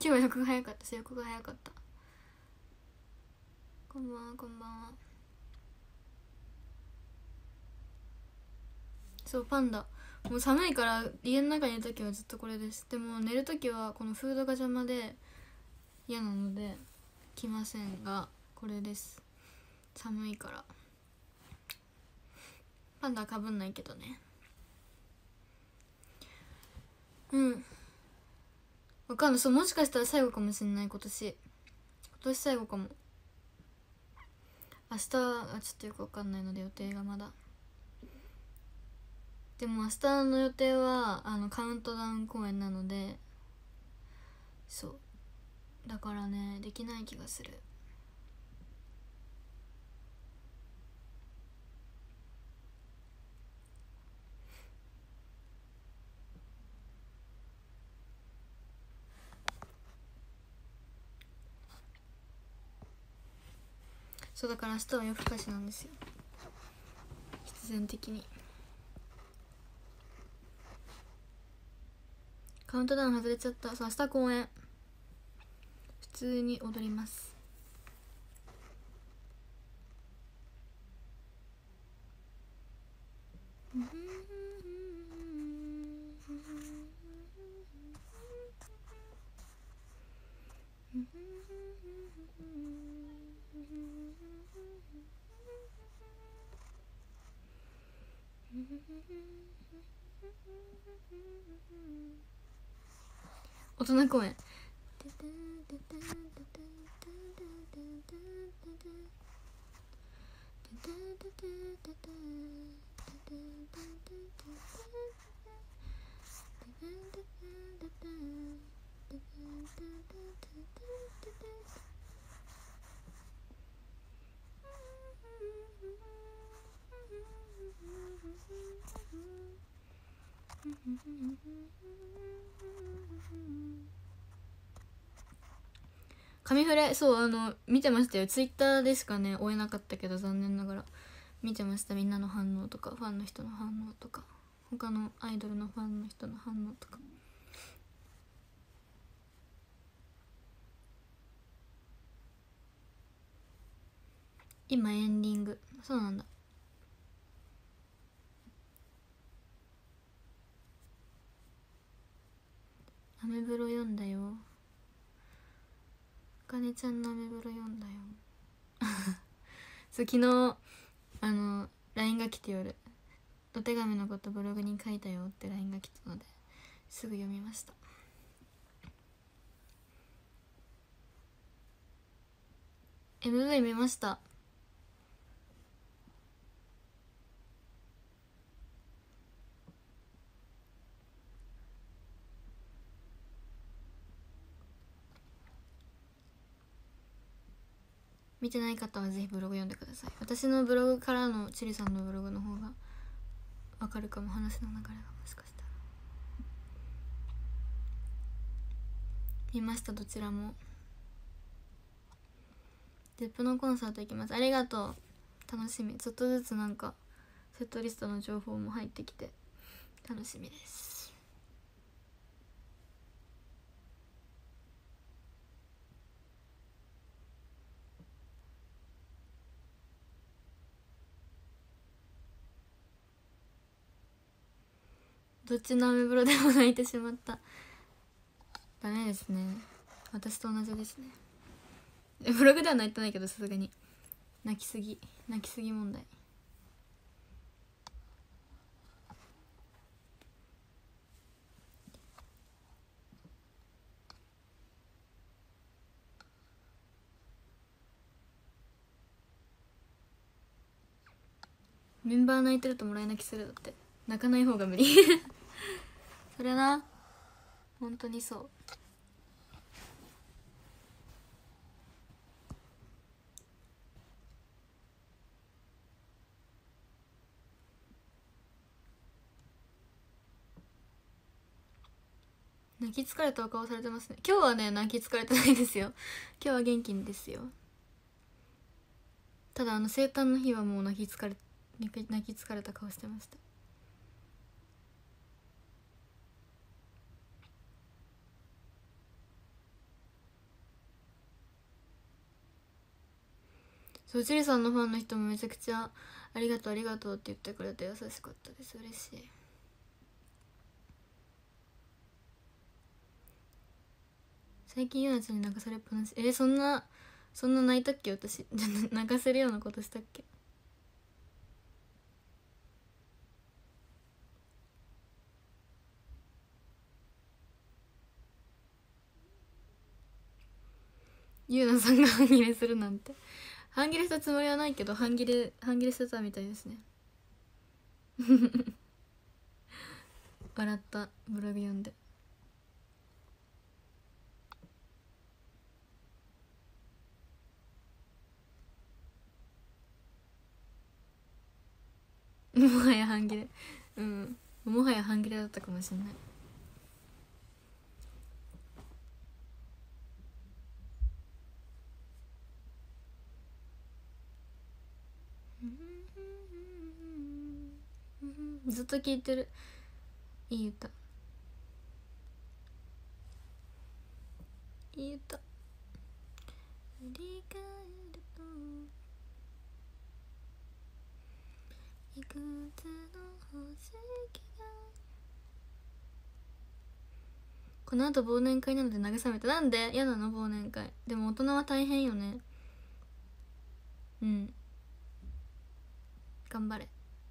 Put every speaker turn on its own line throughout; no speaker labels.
日は横が早かったし、横が早かった。こんばんは、こんばんは。そう、パンダもう寒いから家の中にいる時はずっとこれです。でも寝る時はこのフードが邪魔で嫌なので着ませんが、これです。寒いから。パンダはかぶんないけどね。うん、わかんない。そう、もしかしたら最後かもしれない。今年最後かも。明日はちょっとよくわかんないので予定がまだ。でも明日の予定はカウントダウン公演なので、そうだからね、できない気がする。そうだから明日は夜更かしなんですよ、必然的に。カウントダウン外れちゃった。そう、明日公演普通に踊ります。大人公演。紙フレ、そう見てましたよ。ツイッターでしかね追えなかったけど、残念ながら見てました。みんなの反応とか、ファンの人の反応とか、他のアイドルのファンの人の反応とか。今エンディング。そうなんだ。アメブロ読んだよ。あかねちゃんのアメブロ読んだよ。そう、昨日LINE が来て、夜お手紙のことブログに書いたよって LINE が来たのですぐ読みました。MV 見ました。見てない方はぜひブログ読んでください。私のブログからのチリさんのブログの方がわかるかも、話の流れが。もしかしたら見ました。どちらも。ゼップのコンサート行きます。ありがとう。楽しみ。ちょっとずつなんかセットリストの情報も入ってきて楽しみです。どっちのアメブロでも泣いてしまった。ダメですね。私と同じですね。ブログでは泣いてないけど、さすがに泣きすぎ問題。メンバー泣いてるともらい泣きする。だって泣かない方が無理それな、本当にそう。泣き疲れたお顔されてますね。今日はね泣き疲れてないですよ。今日は元気ですよ。ただ生誕の日はもう泣き疲れた顔してました。 そう、チリさんのファンの人もめちゃくちゃありがとうありがとうって言ってくれて優しかったです。嬉しい。最近ゆなちゃんに泣かされっぱなし。そんな泣いたっけ私。泣かせるようなことしたっけ。ゆうなさんが半切れするなんて。半切れしたつもりはないけど半切れしてたみたいですね。笑った。ブログ読んで。もはや半切れ。うん、もはや半切れだったかもしれない。ずっと聴いてる。いい歌、いい歌。振り返るといくつの星が。この後忘年会なので慰めて。なんで嫌なの忘年会。でも大人は大変よね。うん、頑張れ。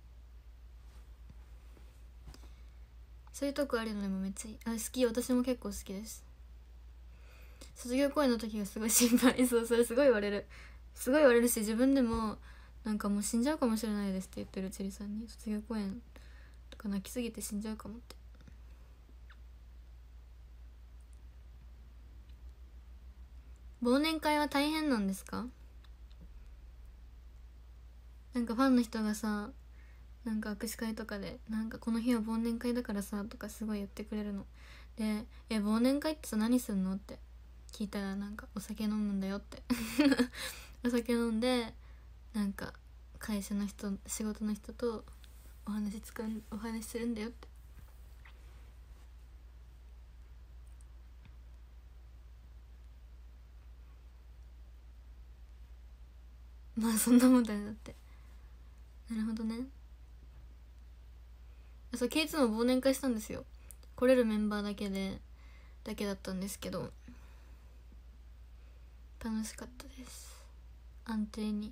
そういうとこあるのでもめっちゃいい。好き。私も結構好きです。卒業公演の時がすごい心配。そう、それすごい言われる。すごい言われるし、自分でもなんかもう死んじゃうかもしれないですって言ってるチリさんに。卒業公演とか泣きすぎて死んじゃうかもって。忘年会は大変なんですか。なんかファンの人がさ、なんか握手会とかでなんかこの日は忘年会だからさとかすごい言ってくれるので、忘年会ってさ何すんのって聞いたら、なんかお酒飲むんだよってお酒飲んで、なんか会社の人、仕事の人とお話するんだよって。まあそんなもんだよ。だって。なるほどね。そう、K2 も忘年会したんですよ。来れるメンバーだけだったんですけど、楽しかったです。安定に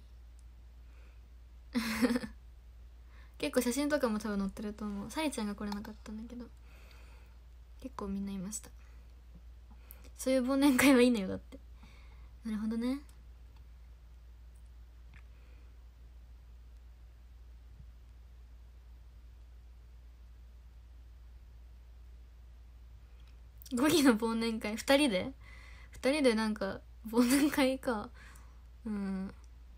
結構写真とかも多分載ってると思う。サリちゃんが来れなかったんだけど結構みんないました。そういう忘年会はいいのよ。だって。なるほどね。5期の忘年会2人でなんか忘年会か。うん、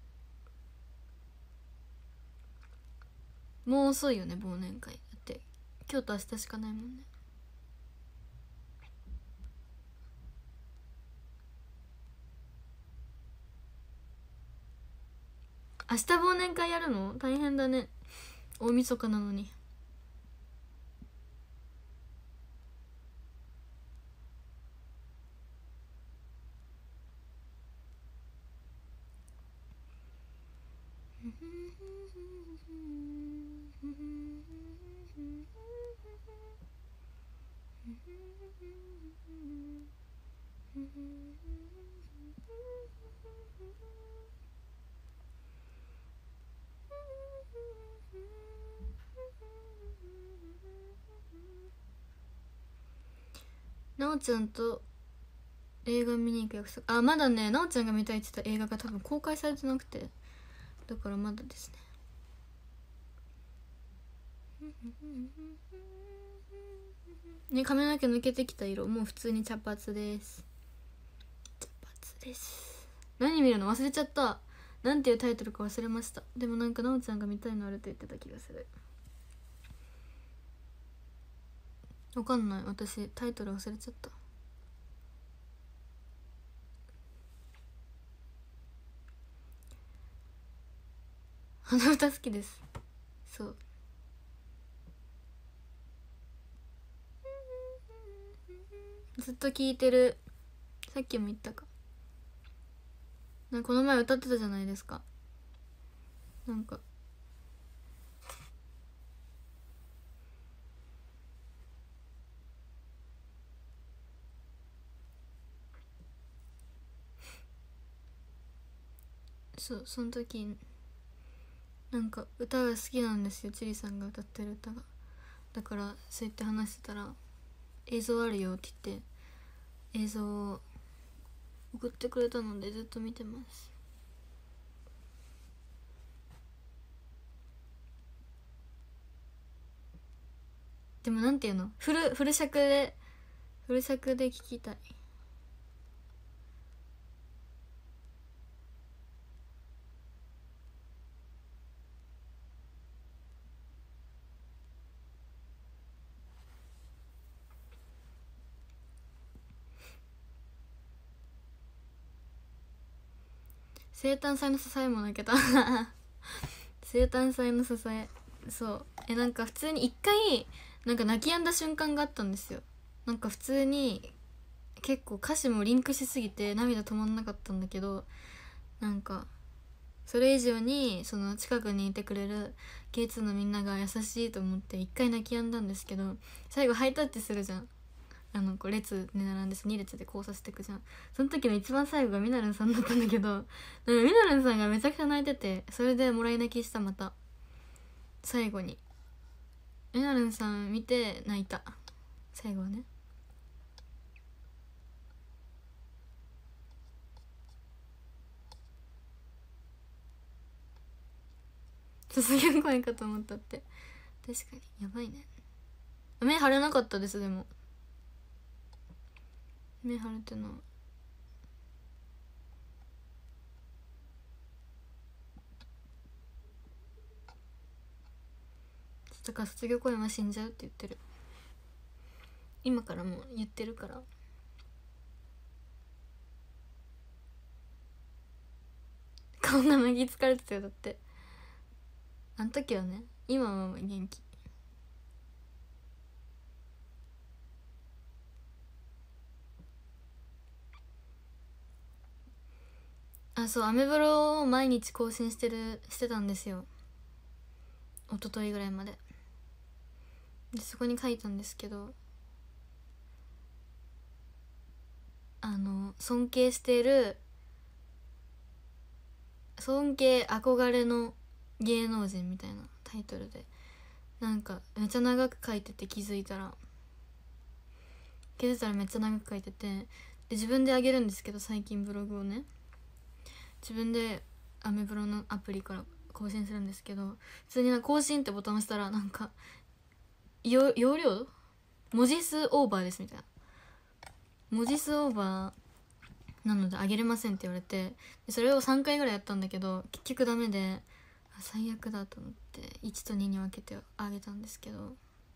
もう遅いよね忘年会。だって今日と明日しかないもんね。明日忘年会やるの大変だね。大晦日なのに。なおちゃんと映画見に行く約束。まだね、なおちゃんが見たいって言った映画が多分公開されてなくて、だからまだですね。ね、髪の毛抜けてきた色、もう普通に茶髪です。茶髪です。何見るの忘れちゃった。なんていうタイトルか忘れました。でもなんかなおちゃんが見たいのあると言ってた気がする。わかんない。私タイトル忘れちゃった。鼻歌好きです。そう、ずっと聴いてる。さっきも言ったかな。この前歌ってたじゃないですか。 なんかその時なんか歌が好きなんですよ、チリさんが歌ってる歌が。だからそうやって話してたら映像あるよって言って映像を送ってくれたのでずっと見てます。でもなんていうの、フル尺で聞きたい。生誕祭の支えも泣けた生誕祭の支え、そうなんか普通に一回なんか泣き止んだ瞬間があったんですよ。なんか普通に結構歌詞もリンクしすぎて涙止まんなかったんだけど、なんかそれ以上にその近くにいてくれる K2 のみんなが優しいと思って一回泣き止んだんですけど、最後ハイタッチするじゃん。こう列で並んで2列で交差してくじゃん。その時の一番最後がみなるんさんだったんだけど、みなるんさんがめちゃくちゃ泣いてて、それでもらい泣きした。また最後にみなるんさん見て泣いた。最後はね。卒業公演かと思ったって。確かにやばいね。目腫れなかったです。でも目腫れてない。だから卒業公演は死んじゃうって言ってる。今からもう言ってるから。こんな麦疲れてたよ。だってあの時はね。今は元気。そう、アメブロを毎日更新してたんですよ。一昨日ぐらいまで。でそこに書いたんですけど、尊敬している、尊敬憧れの芸能人みたいなタイトルで、なんかめっちゃ長く書いてて、気づいたらめっちゃ長く書いてて、で自分であげるんですけど、最近ブログをね自分でアメブロのアプリから更新するんですけど、普通になんか更新ってボタン押したらなんか容量文字数オーバーですみたいな、文字数オーバーなのであげれませんって言われて、それを3回ぐらいやったんだけど結局ダメで、最悪だと思って1と2に分けてあげたんですけど、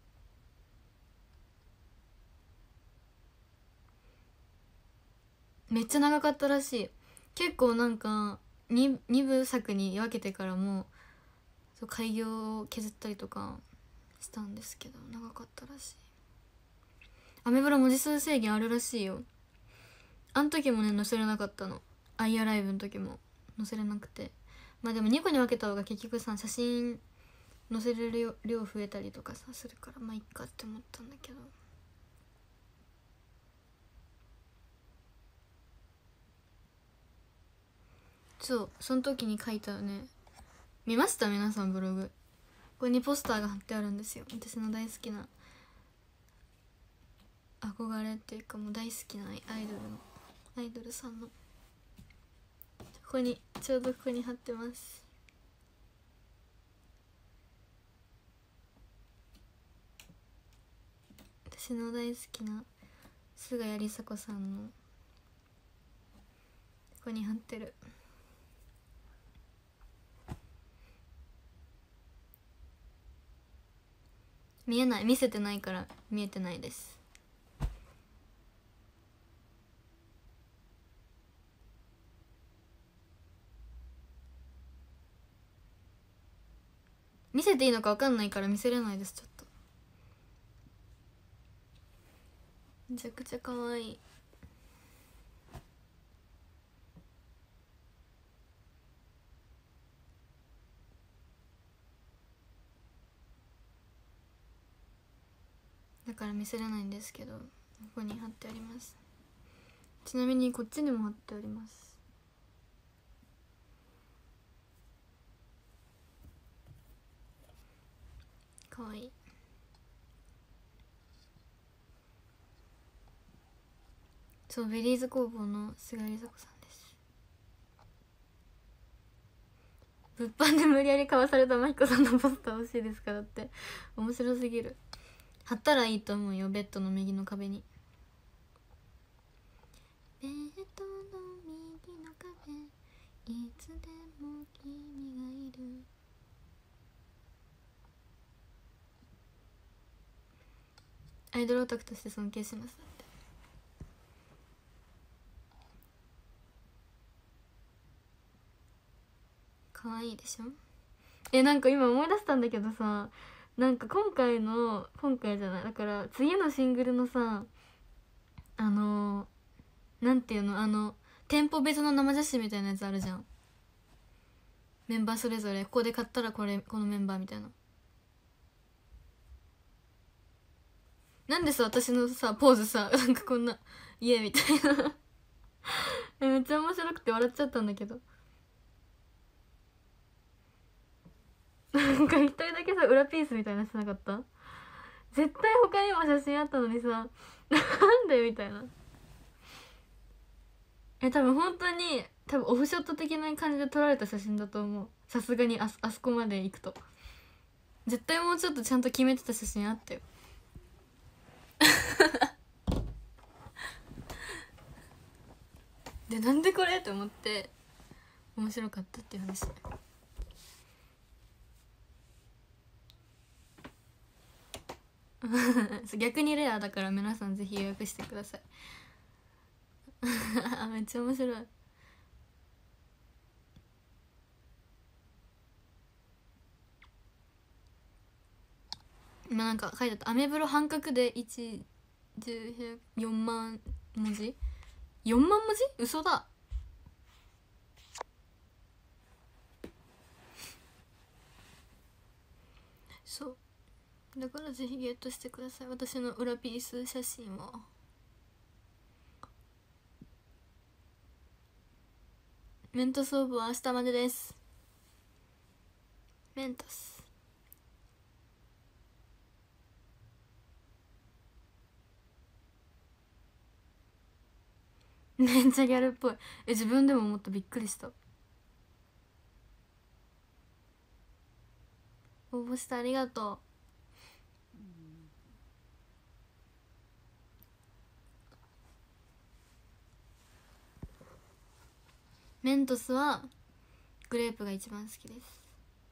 めっちゃ長かったらしい。結構なんか 2部作に分けてからも開業を削ったりとかしたんですけど、長かったらしい。アメブロ文字数制限あるらしいよ。あの時もね載せれなかったの。アイアライブの時も載せれなくて、まあでも2個に分けた方が結局さ、写真載せれる量増えたりとかさするから、まあいっかって思ったんだけど。その時に書いたね。見ました皆さんブログ。ここにポスターが貼ってあるんですよ。私の大好きな憧れっていうかもう大好きなアイドルさんの、ここにちょうどここに貼ってます。私の大好きな菅谷梨紗子さんのここに貼ってる。見えない、見せてないから見えてないです。見せていいのか分かんないから見せれないです。ちょっとめちゃくちゃ可愛い。 だから見せれないんですけど、ここに貼ってあります。ちなみにこっちにも貼ってあります。かわいい。そう、ベリーズ工房の菅梨紗子さんです。物販で無理やり買わされたまひこさんのポスター欲しいですか。だって面白すぎる。貼ったらいいと思うよ、ベッドの右の壁に。ベッドの右の壁、いつでも君がいる。アイドルオタクとして尊敬します。だって可愛いでしょ。なんか今思い出したんだけどさ、なんか今回じゃない、だから次のシングルのさ、なんていうの、店舗別の生写真みたいなやつあるじゃん。メンバーそれぞれここで買ったらこのメンバーみたいな。なんでさ、私のさポーズさ、なんかこんな家みたいなめっちゃ面白くて笑っちゃったんだけどなんか一人だけさ裏ピースみたいなしてなかった？絶対他にも写真あったのにさなんでみたいな。多分本当にオフショット的な感じで撮られた写真だと思う。さすがにあそこまで行くと絶対もうちょっとちゃんと決めてた写真あったよで、なんでこれって思って面白かったっていう話逆にレアだから皆さんぜひ予約してくださいめっちゃ面白い。今なんか書いてあった。アメブロ半角で4万文字、4万文字、嘘だ。そうだからぜひゲットしてください、私の裏ピース写真を。メントスオブは明日までです。メントスめっちゃギャルっぽい。自分でも思った。びっくりした。応募してありがとう。メントスはグレープが一番好きです。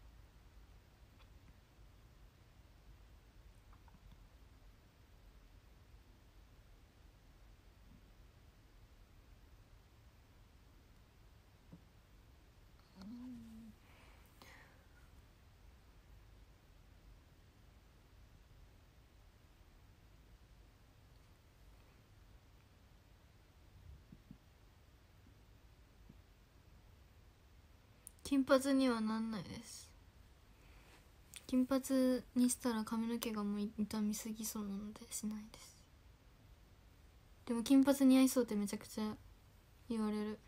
金髪にはなんないです。金髪にしたら髪の毛がもう傷みすぎそうなのでしないです。でも金髪似合いそうってめちゃくちゃ言われる。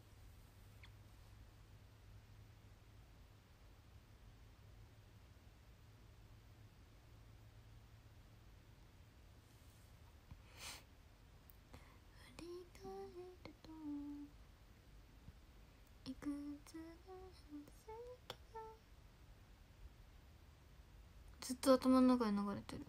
いくつのずっと頭の中で流れてる。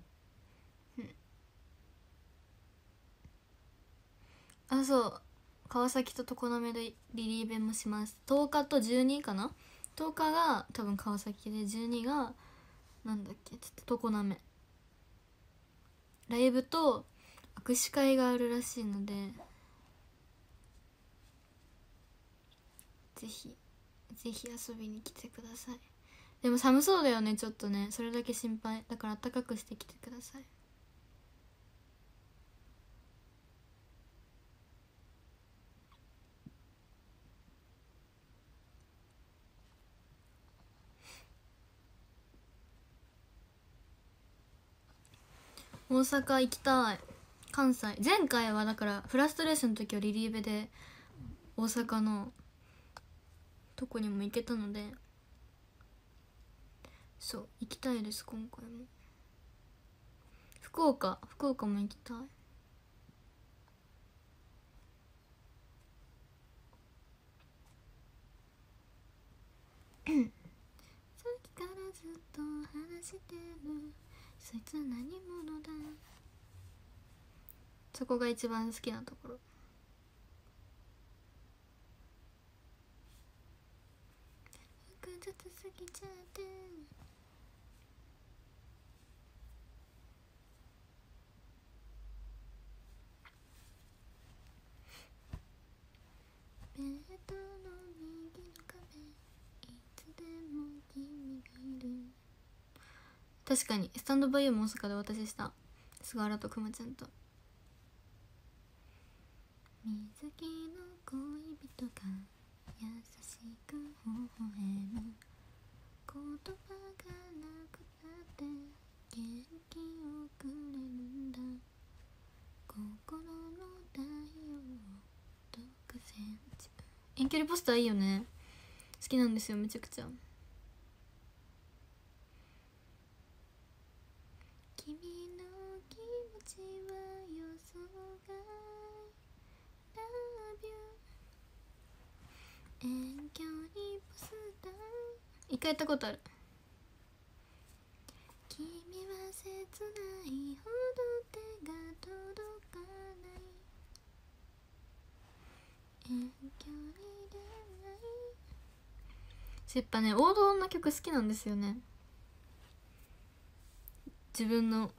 あ、そう川崎と常滑でリリーベンもします。10日と12かな。10日が多分川崎で12がなんだっけ、ちょっと常滑ライブと握手会があるらしいので、ぜひぜひ遊びに来てください。でも寒そうだよね、ちょっとね。それだけ心配だから暖かくしてきてください。 大阪行きたい。関西前回はだからフラストレーションの時はリリーベで大阪のとこにも行けたので、そう行きたいです。今回も福岡も行きたい。さっきからずっと話してる、そいつは何者だ。そこが一番好きなところ。複雑すぎちゃってベッドの右の壁、いつでも君見る。確かにスタンドバイユーも大阪で私した。菅原とくまちゃんと。水着の恋人が優しく微笑む、言葉がなくなって元気をくれるんだ、心の太陽を独占中。遠距離ポスターいいよね。好きなんですよめちゃくちゃ。君の気持ちは予想外 Love you。 遠距離ポスター一回やったことある。君は切ないほど手が届かない、遠距離恋愛。やっぱね王道な曲好きなんですよね。自分の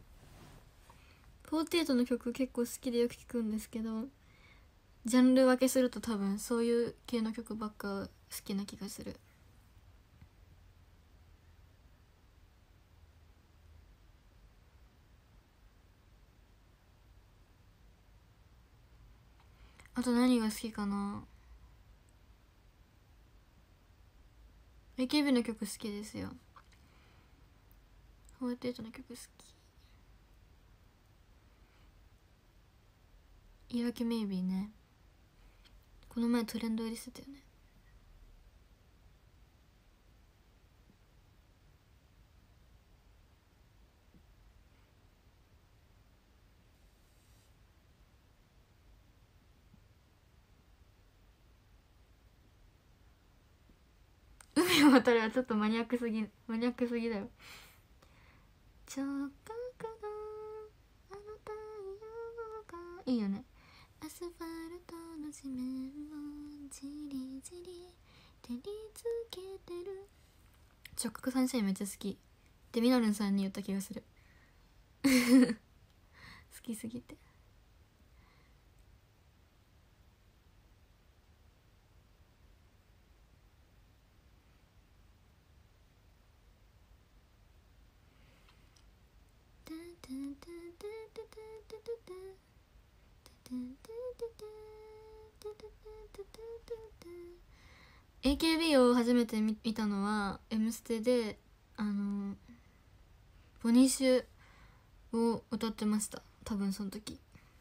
48の曲結構好きでよく聴くんですけど、ジャンル分けすると多分そういう系の曲ばっか好きな気がする。あと何が好きかな。 AKB の曲好きですよ。48の曲好き。言い訳メイビーね、この前トレンド入りしてたよね。海を渡るはちょっとマニアックすぎだよ。直角のあの太陽がいいよね。アスファルトの地面をじりじり照りつけてる。直角サンシャインめっちゃ好きで、みなるんさんに言った気がする好きすぎて。AKB を初めて見たのは「M ステ」でボニッシュを歌ってました。多分その時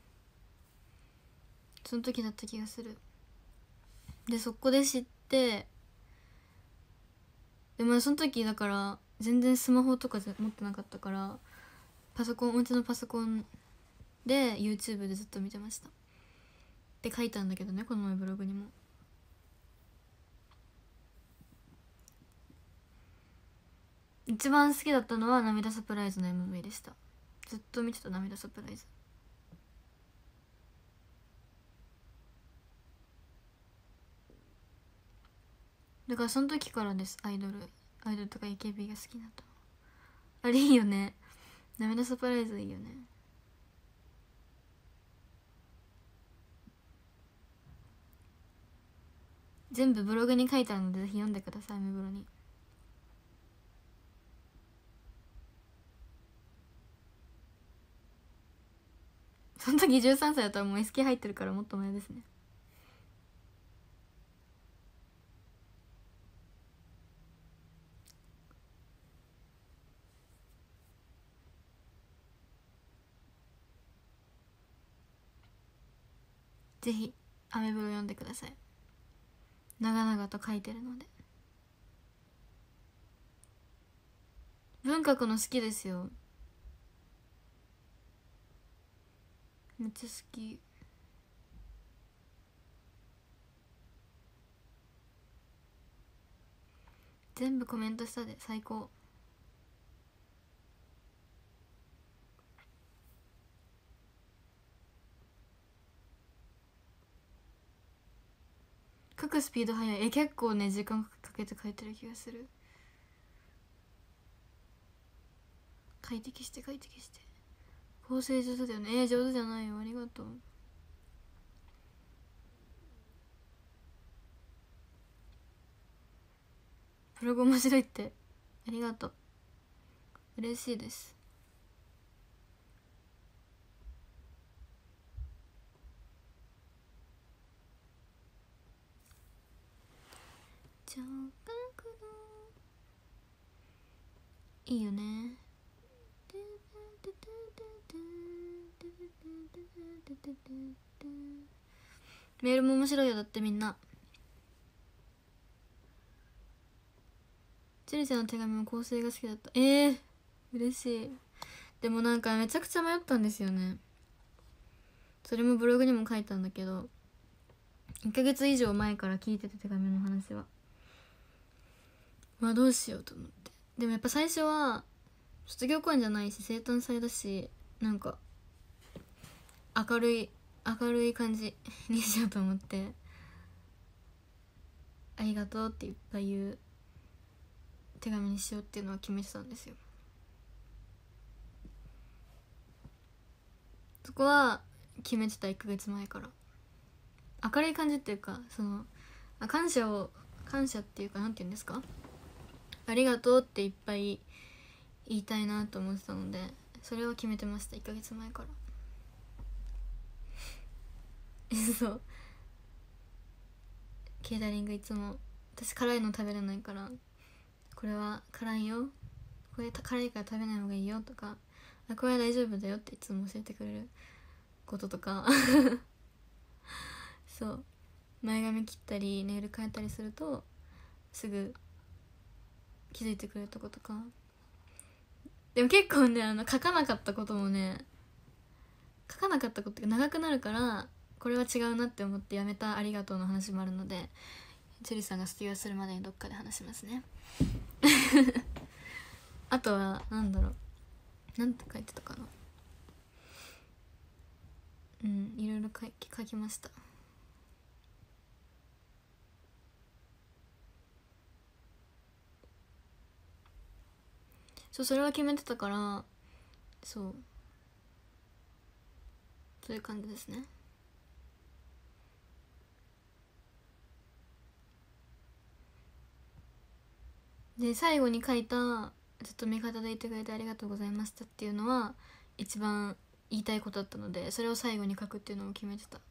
だった気がする。でそこで知って、でもその時だから全然スマホとか持ってなかったから、お家のパソコンで YouTube でずっと見てましたって書いたんだけどね、この前ブログにも。一番好きだったのは涙サプライズの MV でした。ずっと見てた涙サプライズ。だからその時からです。アイドルとか AKB が好きになったの。あれいいよね、涙サプライズいいよね。全部ブログに書いてあるのでぜひ読んでください。目黒に。その時13歳だったらもう SK 入ってるからもっと前ですね。 ぜひアメブロ読んでください。長々と書いてるので。文書くの好きですよ。めっちゃ好き。全部コメントしたで最高。書くスピード速い。結構ね時間かけて書いてる気がする。快適して快適して。構成上手だよね。上手じゃないよ。ありがとう。ブログ面白いって。ありがとう。嬉しいです。聴覚のいいよね。メールも面白いよ。だってみんなチェリちゃんの手紙も構成が好きだった。嬉しい。でもなんかめちゃくちゃ迷ったんですよね。それもブログにも書いたんだけど、1ヶ月以上前から聞いてて、手紙の話は。まあどうしようと思って。でもやっぱ最初は卒業公演じゃないし生誕祭だし、なんか明るい感じにしようと思って、ありがとうっていっぱい言う手紙にしようっていうのは決めてたんですよ。そこは決めてた。1ヶ月前から明るい感じっていうか、その感謝っていうか、なんて言うんですか、ありがとうっていっぱい言いたいなと思ってたので、それを決めてました。1ヶ月前からそうケータリングいつも、私辛いの食べれないから、これは辛いよ、これ辛いから食べない方がいいよとか、これは大丈夫だよっていつも教えてくれることとかそう前髪切ったりネイル変えたりするとすぐ気づいてくれるとことか。でも結構ね、書かなかったことが長くなるから、これは違うなって思ってやめたありがとうの話もあるので、チェリさんが卒業するまでにどっかで話しますねあとはなんだろう、なんて書いてたかな。いろいろ書きました。それは決めてたから、そういう感じですね。で最後に書いた「ずっと味方でいてくれてありがとうございました」っていうのは一番言いたいことだったので、それを最後に書くっていうのも決めてた。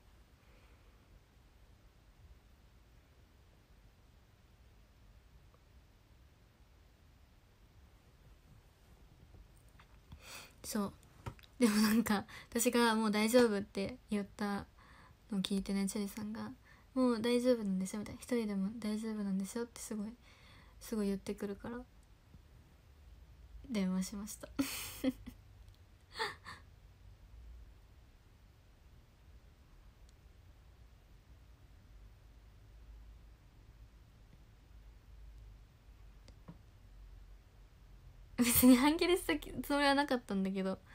そうでもなんか私がもう大丈夫って言ったのを聞いてね、チェリさんがもう大丈夫なんでしょみたいな、一人でも大丈夫なんでしょってすごい言ってくるから電話しました別に半切れしたつもりはなかったんだけど、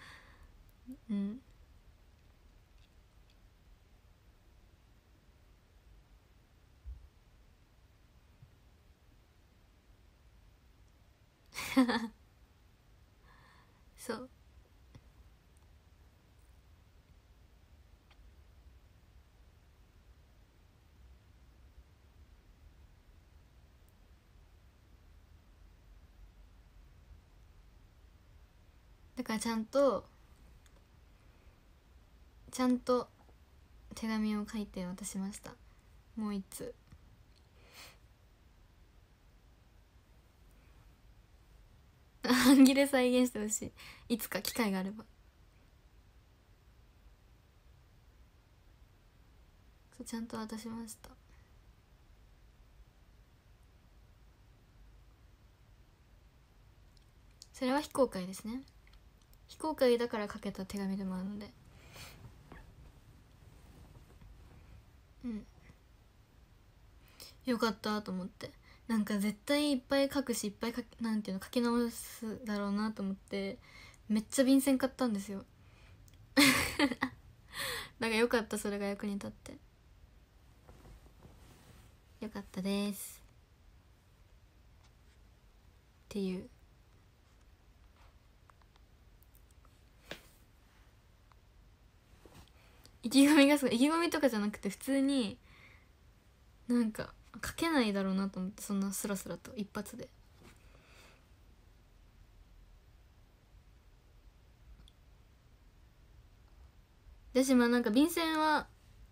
そうだからちゃんと手紙を書いて渡しました。もう一通半切れ再現してほしい、いつか機会があればそうちゃんと渡しました。それは非公開ですね。非公開だから書けた手紙でもあるので、うん、よかったと思って。なんか絶対いっぱい書くし、いっぱいなんていうの書き直すだろうなと思ってめっちゃ便箋買ったんですよだからよかった、それが役に立ってよかったですっていう。意気込みがすごい、意気込みとかじゃなくて普通になんか書けないだろうなと思って、そんなスラスラと一発で。だし、まあなんか便箋は、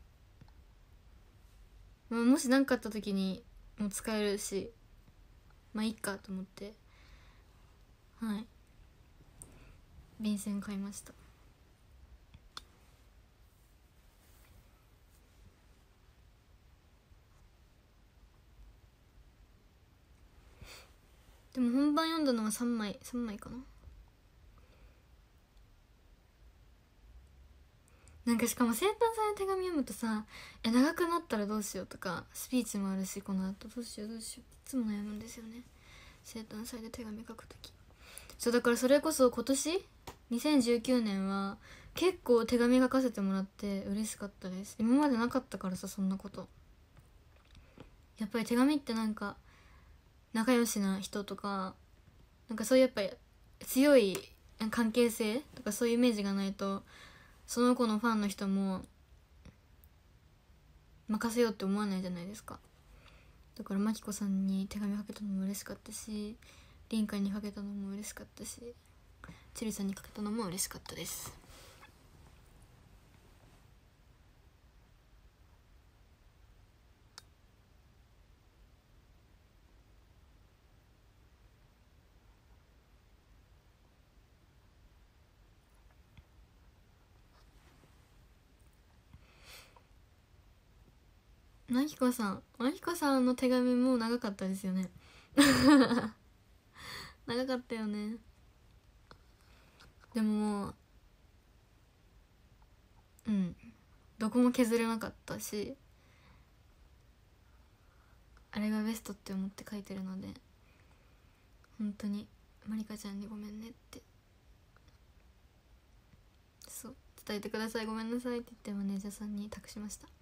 まあ、もし何かあった時にも使えるし、まあいいかと思って、はい、便箋買いました。でも本番読んだのは3枚かな。なんかしかも生誕祭の手紙読むとさ、長くなったらどうしようとか、スピーチもあるし、この後どうしよういつも悩むんですよね、生誕祭で手紙書くとき。そうだからそれこそ今年2019年は結構手紙書かせてもらって嬉しかったです。今までなかったからさ、そんなこと。やっぱり手紙ってなんか仲良しな人とか、なんかそういうやっぱり強い関係性とかそういうイメージがないと、その子のファンの人も任せようって思わないじゃないですか。だからまきこさんに手紙かけたのも嬉しかったし、りんかにかけたのも嬉しかったし、ちりさんにかけたのも嬉しかったです。まきこさんの手紙も長かったですよね長かったよね。でもどこも削れなかったし、あれがベストって思って書いてるので、本当にまりかちゃんにごめんねって、そう伝えてください、ごめんなさいって言ってマネージャーさんに託しました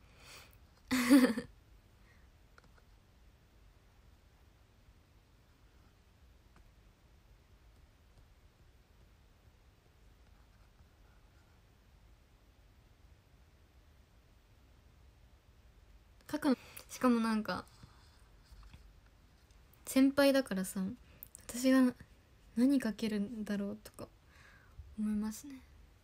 書くの、しかもなんか先輩だからさ、私が何書けるんだろうとか思いますね。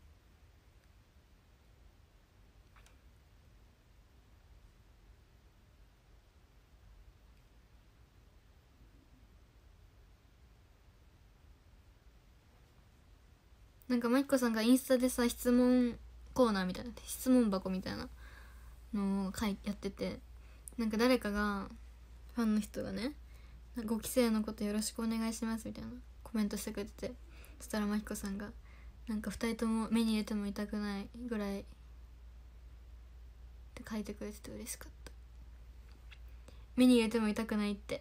なんかまきこさんがインスタでさ、質問コーナーみたいな、質問箱みたいなのをやってて、なんか誰かが、ファンの人がね、5期生のことよろしくお願いしますみたいなコメントしてくれてて、そしたらまきこさんがなんか2人とも目に入れても痛くないぐらいって書いてくれてて嬉しかった。目に入れても痛くないって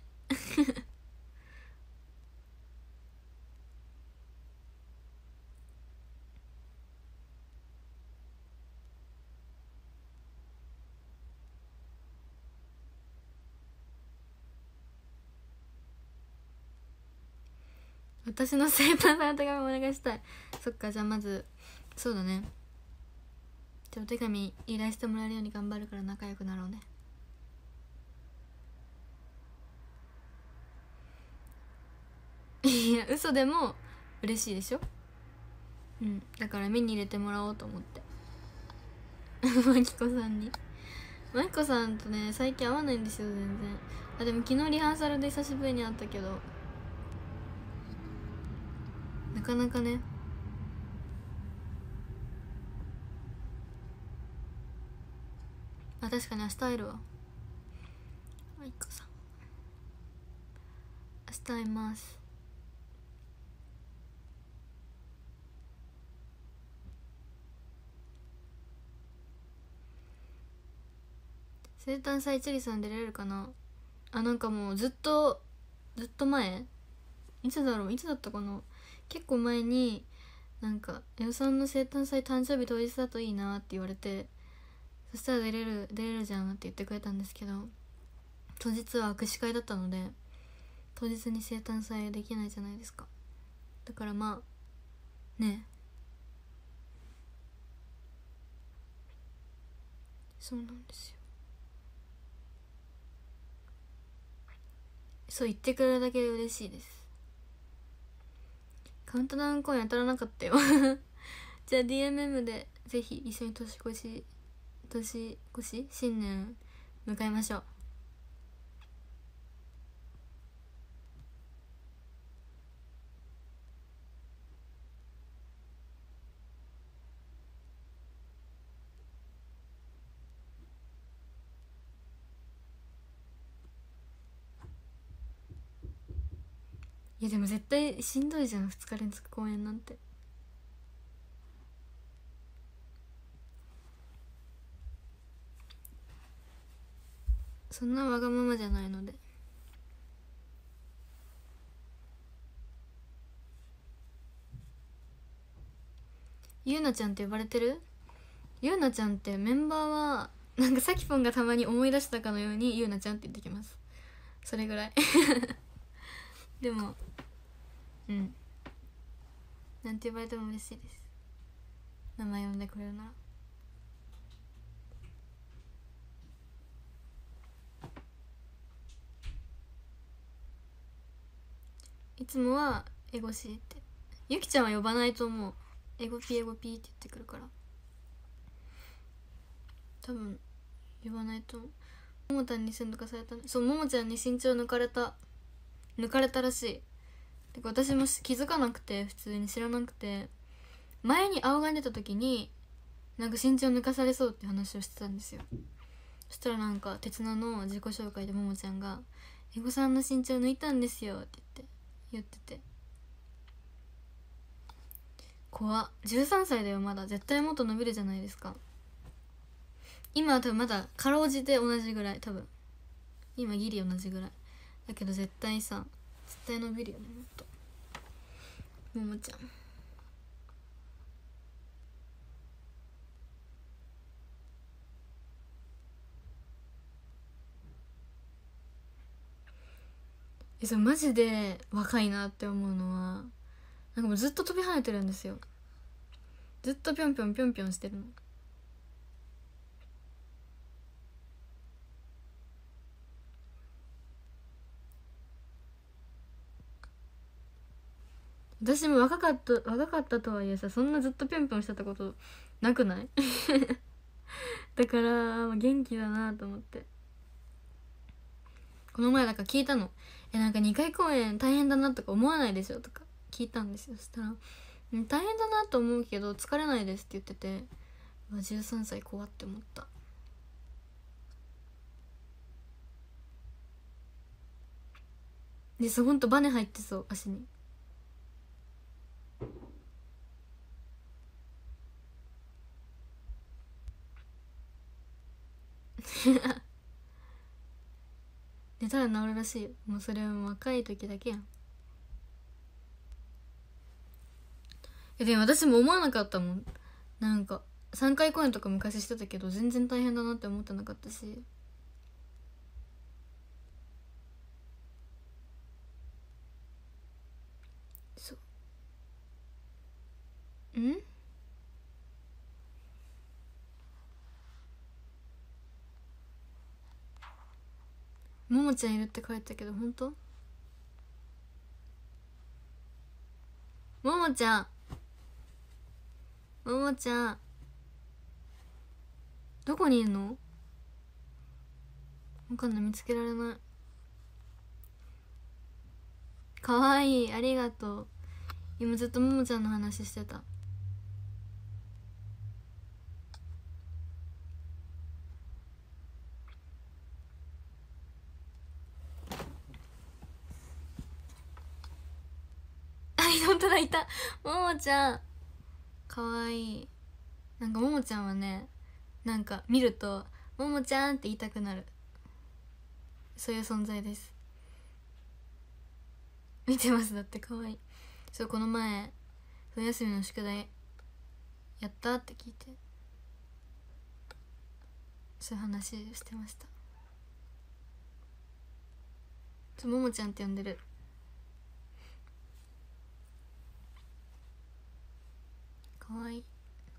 私の生誕祭の手紙お願いしたい。そっか、じゃあまずそうだね、じゃあお手紙依頼してもらえるように頑張るから仲良くなろうね。いや嘘でも嬉しいでしょ。だから目に入れてもらおうと思ってまきこさんに。まきこさんとね最近会わないんですよ全然。でも昨日リハーサルで久しぶりに会ったけど、なかなかね、 あ、確かに明日会えるわ。あ、いいかさ、明日会います。生誕祭チリさん出れるかなあ。なんかもうずっと前、いつだろう、いつだったかな、結構前になんか「矢野さんの生誕祭誕生日当日だといいな」って言われて、そしたら出れるじゃんって言ってくれたんですけど、当日は握手会だったので当日に生誕祭できないじゃないですか。だからまあね、そうなんですよ。そう言ってくれるだけで嬉しいです。カウントダウンコイン当たらなかったよじゃあ DMM でぜひ一緒に年越し新年迎えましょう。いやでも絶対しんどいじゃん、2日連続公演なんて。そんなわがままじゃないので。ゆうなちゃんって呼ばれてる？ゆうなちゃんってメンバーはなんかさきぽんがたまに思い出したかのようにゆうなちゃんって言ってきます。それぐらいでもうんなんて呼ばれても嬉しいです、名前呼んでくれるなら。いつもはエゴシーって、ゆきちゃんは呼ばないと思う。エゴピーエゴピーって言ってくるから多分呼ばないと思う。ももたんに線抜かされたね。そう、ももちゃんに身長抜かれたらしい。てか私も気づかなくて、普通に知らなくて、前に青が出た時になんか身長抜かされそうって話をしてたんですよ。そしたらなんか鉄菜の自己紹介でももちゃんが「エゴさんの身長抜いたんですよ」って言ってて、怖っ。13歳だよまだ。絶対もっと伸びるじゃないですか。今は多分まだかろうじて同じぐらい、多分今ギリ同じぐらいだけど、絶対伸びるよね、もっと。ももちゃんそうマジで若いなって思うのは、なんかもうずっと飛び跳ねてるんですよ。ずっとぴょんぴょんぴょんぴょんしてるの。私も若かったとはいえさ、そんなずっとぴょんぴょんしてたことなくないだから元気だなと思って。この前だから聞いたの。なんか2回公演大変だなとか思わないでしょとか聞いたんですよ。そしたら大変だなと思うけど疲れないですって言ってて、13歳怖って思った。でほんとバネ入ってそう、足に寝たら治るらしいよ。もうそれはもう若い時だけやん。でも私も思わなかったもん。なんか3回公演とか昔してたけど全然大変だなって思ってなかったし。そうももちゃんいるって書いたけど本当？ももちゃんどこにいるの？わかんない、見つけられない。かわいい、ありがとう。今ずっとももちゃんの話してた。 もちゃんかわいい。なんかももちゃんはね、なんか見るとももちゃんって言いたくなる、そういう存在です。見てます。だってかわいい。そう、この前冬休みの宿題やったって聞いて、そういう話してました。ももちゃんって呼んでる。かわいい。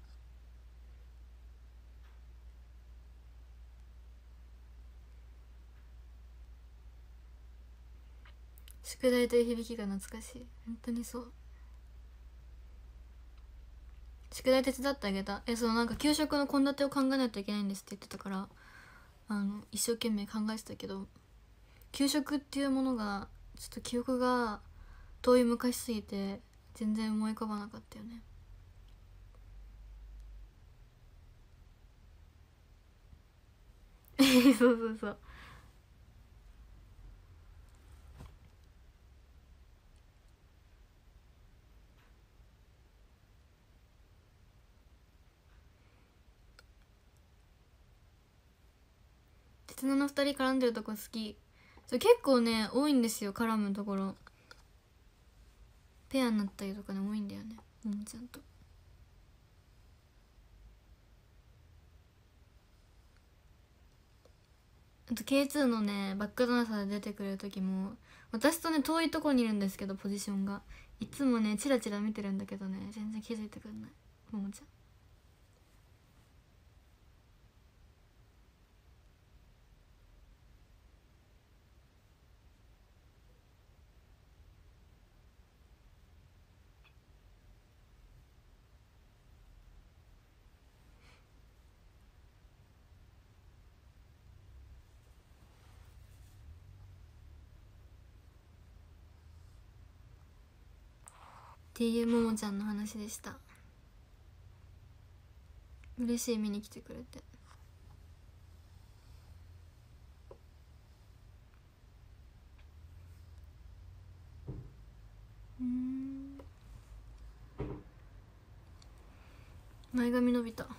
宿題という響きが懐かしい。本当にそう。宿題手伝ってあげた。そう、なんか給食の献立を考えないといけないんですって言ってたから、一生懸命考えてたけど、給食っていうものがちょっと記憶が遠い昔すぎて全然思い浮かばなかったよね。そうそうそう。鉄の2人絡んでるとこ好き。そう、結構ね多いんですよ、絡むところ。ペアになったりとかね多いんだよね、ももちゃんと。あと K2 のねバックダンサーで出てくれる時も、私とね遠いところにいるんですけど、ポジションがいつもねチラチラ見てるんだけどね、全然気づいてくんないももちゃん。っていうももちゃんの話でした。嬉しい、見に来てくれて。前髪伸びた。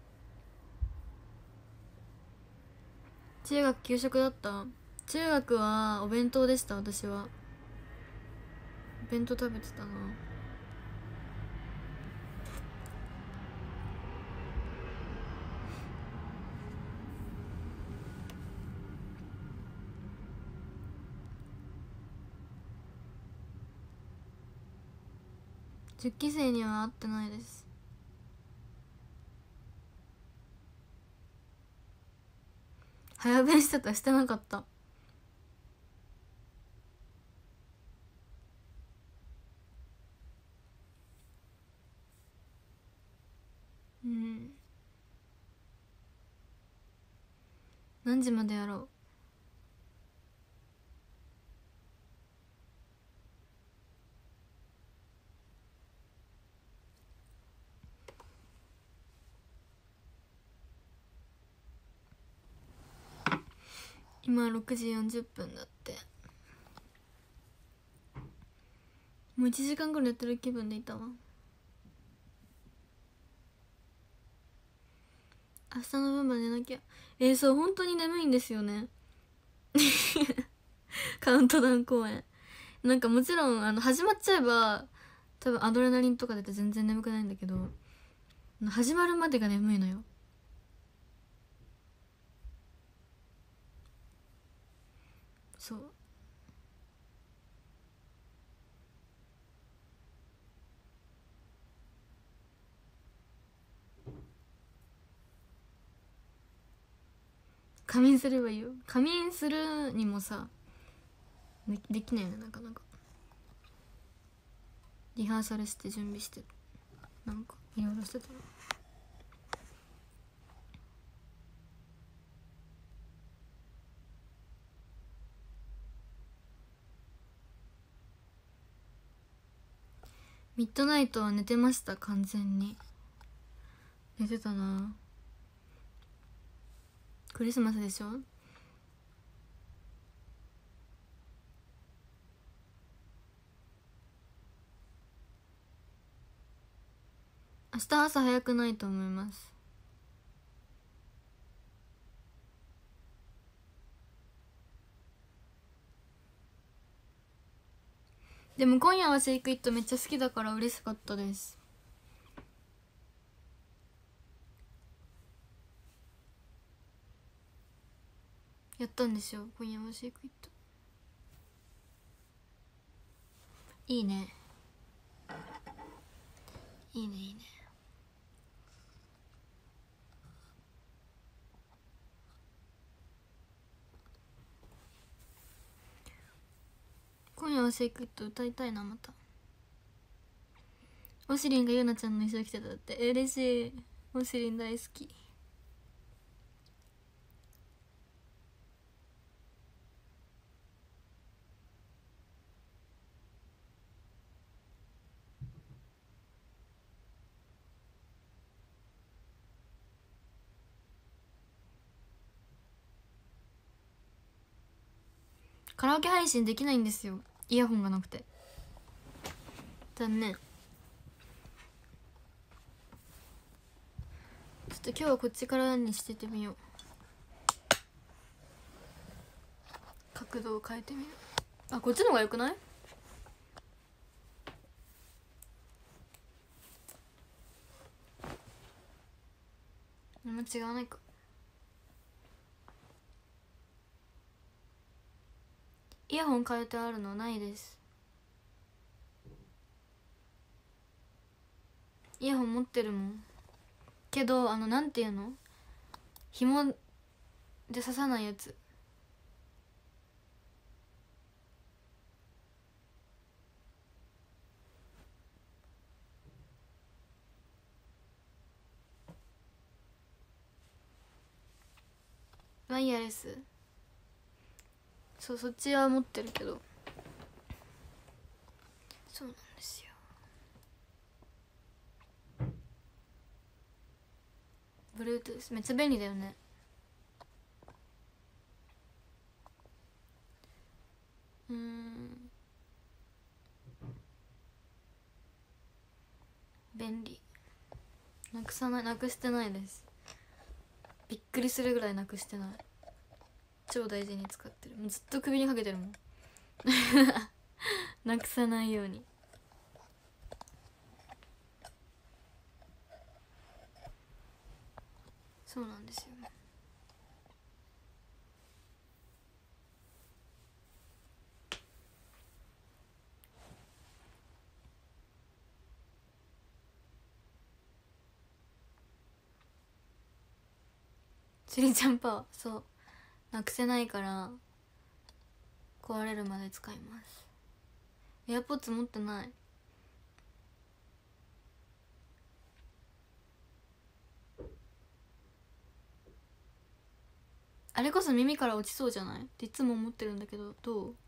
中学給食だった。中学はお弁当でした。私はお弁当食べてたな。10期生には会ってないです。早弁してた？してなかった。うん。何時までやろう。今6時40分だって。もう1時間ぐらいやってる気分でいたわ。明日の分まで寝なきゃ。そう、本当に眠いんですよね。カウントダウン公演。なんかもちろん始まっちゃえば多分アドレナリンとか出て全然眠くないんだけど、始まるまでが眠いのよ。そう。仮眠すればいいよ。仮眠するにもさ、できないよね、なかなか。リハーサルして準備してなんかいろいろしてたら。ミッドナイトは寝てました。完全に寝てたな。クリスマスでしょ。 明日朝早くないと思います。でも今夜はシェイクイットめっちゃ好きだから嬉しかったです。やったんですよ今夜はシェイクイット。いいねいいねいいね。今夜はシェイクイット歌いたいな。またおしりんがゆうなちゃんの衣装着てたって。嬉しい。おしりん大好き。カラオケ配信できないんですよ、イヤホンがなくて。残念。ちょっと今日はこっちからにしててみよう。角度を変えてみよう。あ、こっちの方がよくない？間違わないか。イヤホン変えてあるのないです。イヤホン持ってるもんけど、なんていうの、紐で刺さないやつ。ワイヤレス。そう、そっちは持ってるけど。そうなんですよ。Bluetooth めっちゃ便利だよね。便利。なくしてないです。びっくりするぐらいなくしてない。超大事に使ってる。もうずっと首にかけてるもんなくさないように。そうなんですよ。ちりちゃんパワー、そう、なくせないから壊れるまで使います。エアポッツ持ってない。あれこそ耳から落ちそうじゃないっていつも思ってるんだけど、どう？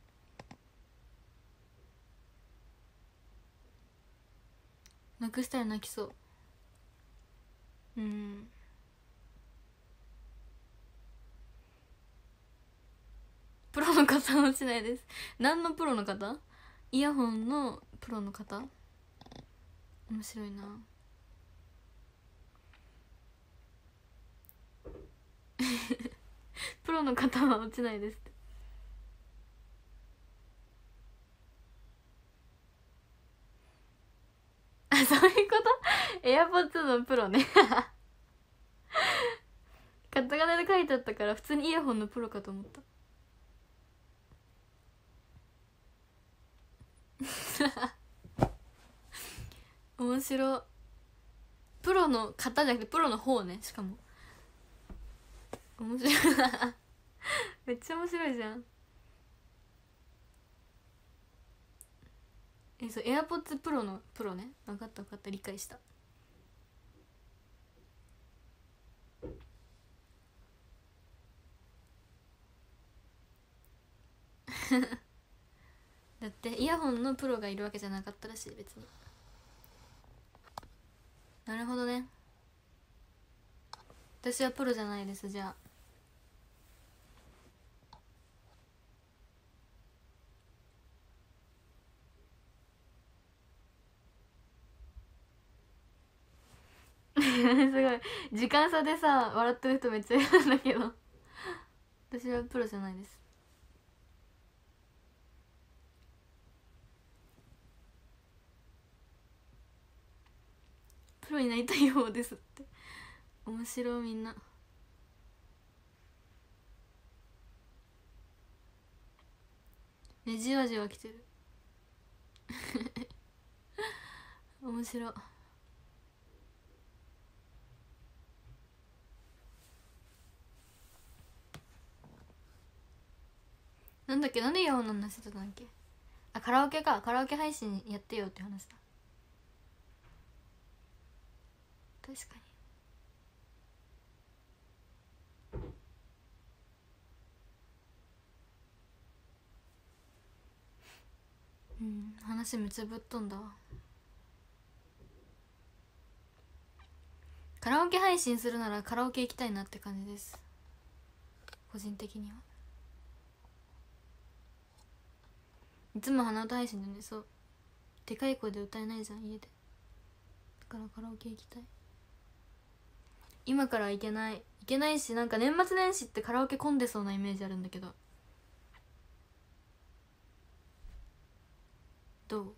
なくしたら泣きそう。プロの方は落ちないです。何のプロの方？イヤホンのプロの方？面白いなプロの方は落ちないですって。あ、そういうこと？エアポッツのプロねカタカナで書いてあったから普通にイヤホンのプロかと思った面白。プロの方じゃなくてプロの方ね。しかも面白いめっちゃ面白いじゃん。そう、エアポッツプロのプロね。分かった分かった、理解しただってイヤホンのプロがいるわけじゃなかったらしい、別に。なるほどね。私はプロじゃないです。じゃあごい時間差でさ笑ってる人めっちゃいるんだけど私はプロじゃないです。プロになりたい方ですって。面白い。みんなね、じわじわ来てる面白い。なんだっけ、なんでイヤホンの話してたんだっけ。あ、カラオケか。カラオケ配信やってよって話だ。確かに。うん、話めっちゃぶっ飛んだわ。カラオケ配信するならカラオケ行きたいなって感じです、個人的には。いつも鼻歌配信でね、そうでかい声で歌えないじゃん家で。だからカラオケ行きたい。今から行けないし、なんか年末年始ってカラオケ混んでそうなイメージあるんだけど、どう？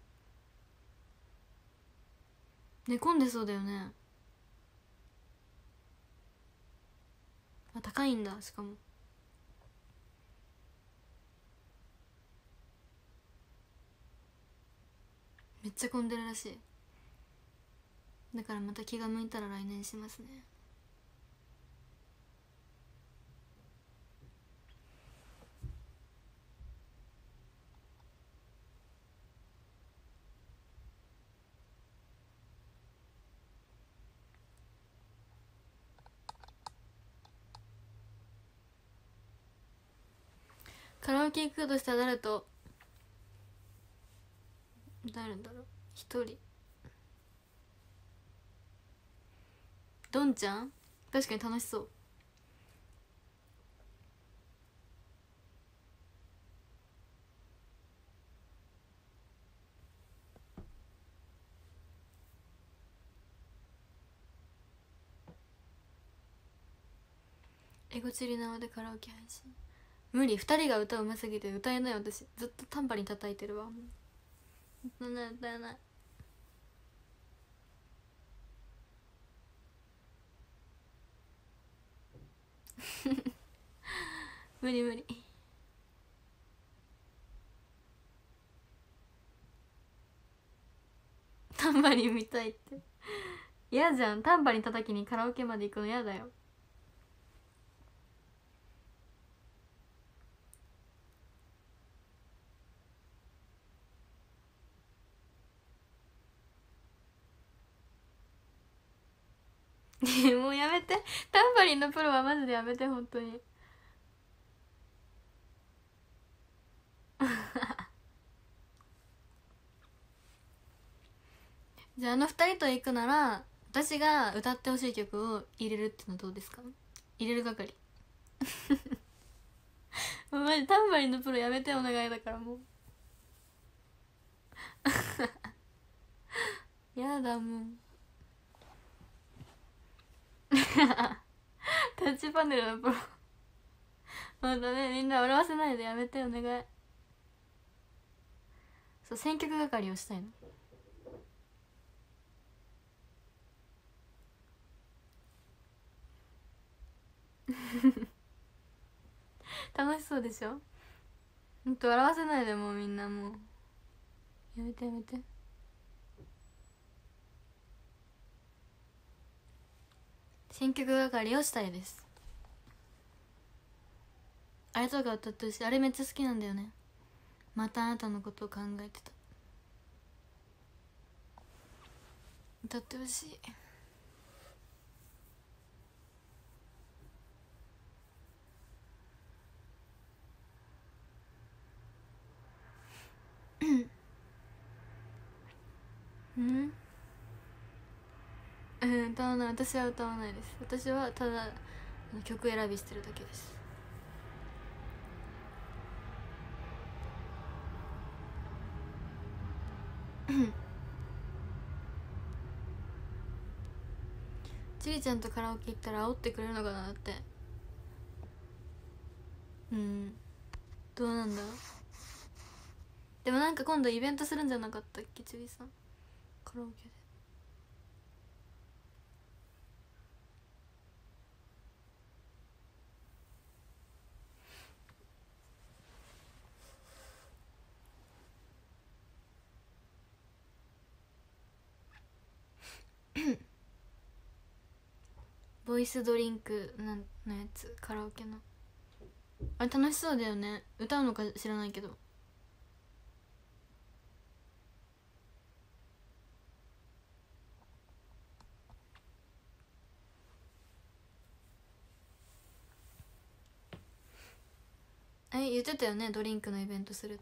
ね、混んでそうだよね。あ、高いんだ。しかもめっちゃ混んでるらしい。だからまた気が向いたら来年しますね。カラオケ行くとしたら誰と、誰だろう。一人どんちゃん、確かに楽しそう。エゴチリ縄でカラオケ配信無理。二人が歌うますぎて歌えない。私ずっとタンバリン叩いてるわ。もう歌えない。無理無理。タンバリン見たいって嫌じゃん。タンバリン叩きにカラオケまで行くの嫌だよ。もうやめて。タンバリンのプロはマジでやめて、本当に。じゃああの二人と行くなら私が歌ってほしい曲を入れるってのはどうですか。入れる係。もうマジタンバリンのプロやめて、お願いだからもうやだもんタッチパネルのプロもうダメ。みんな笑わせないでやめて、お願い。そう選曲係をしたいの。楽しそうでしょ。ほんと笑わせないで、もうみんなもうやめてやめて。選曲係をしたいです。あれとか歌ってほしい。あれめっちゃ好きなんだよね。またあなたのことを考えてた。歌ってほしい。うん歌わない。私は歌わないです。私はただ曲選びしてるだけです。 ちりちゃんとカラオケ行ったら煽ってくれるのかなって。どうなんだ。でもなんか今度イベントするんじゃなかったっけ、ちびさん、カラオケでボイスドリンクのやつ、カラオケのあれ楽しそうだよね。歌うのか知らないけど。言ってたよね、ドリンクのイベントするって。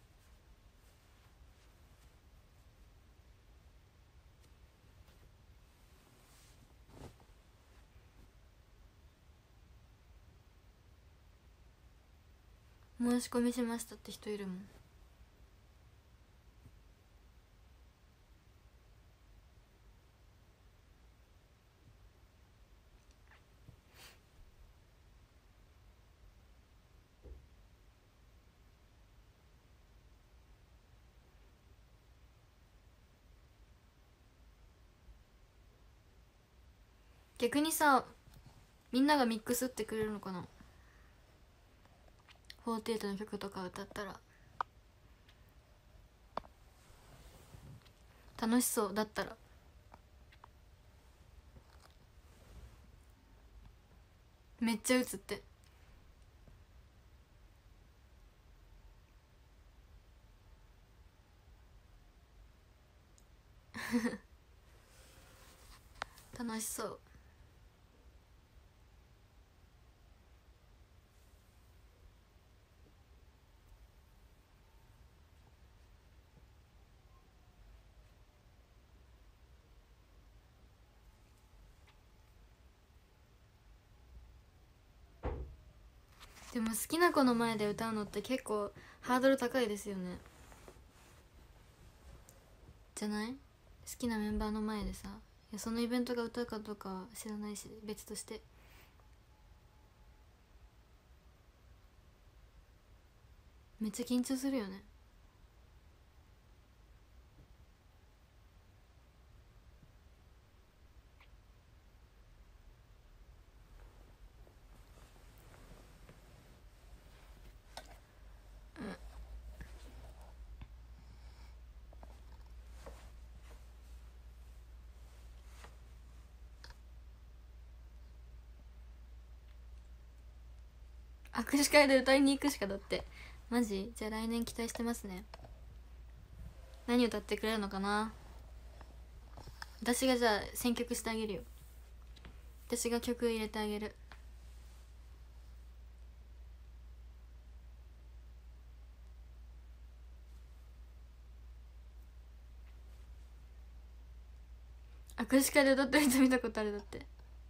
申し込みしましたって人いるもん。逆にさ、みんながミックスってくれるのかな、48の曲とか歌ったら。楽しそうだったら。めっちゃ打つって楽しそう。でも好きな子の前で歌うのって結構ハードル高いですよね。じゃない？好きなメンバーの前でさ。いや、そのイベントが歌うかどうかは知らないし別として、めっちゃ緊張するよね。握手会で歌いに行くしか。だってマジ？じゃあ来年期待してますね。何歌ってくれるのかな。私がじゃあ選曲してあげるよ。私が曲入れてあげる。握手会で歌ってる人見たことある。だって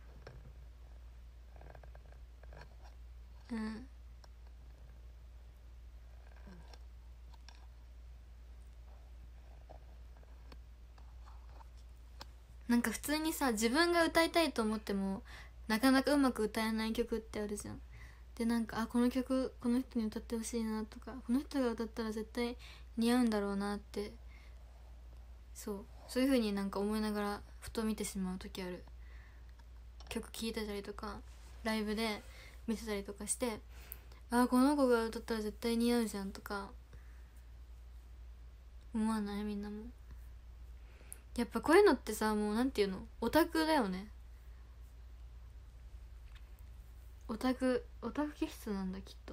なんか普通にさ、自分が歌いたいと思ってもなかなかうまく歌えない曲ってあるじゃん。でなんか、この曲この人に歌ってほしいなとか、この人が歌ったら絶対似合うんだろうなって、そういう風になんか思いながらふと見てしまう時ある。曲聴いてたりとかライブで見てたりとかして、この子が歌ったら絶対似合うじゃんとか思わない？みんなもやっぱこういうのってさ、もうなんていうの、オタクだよね。オタク気質なんだきっと。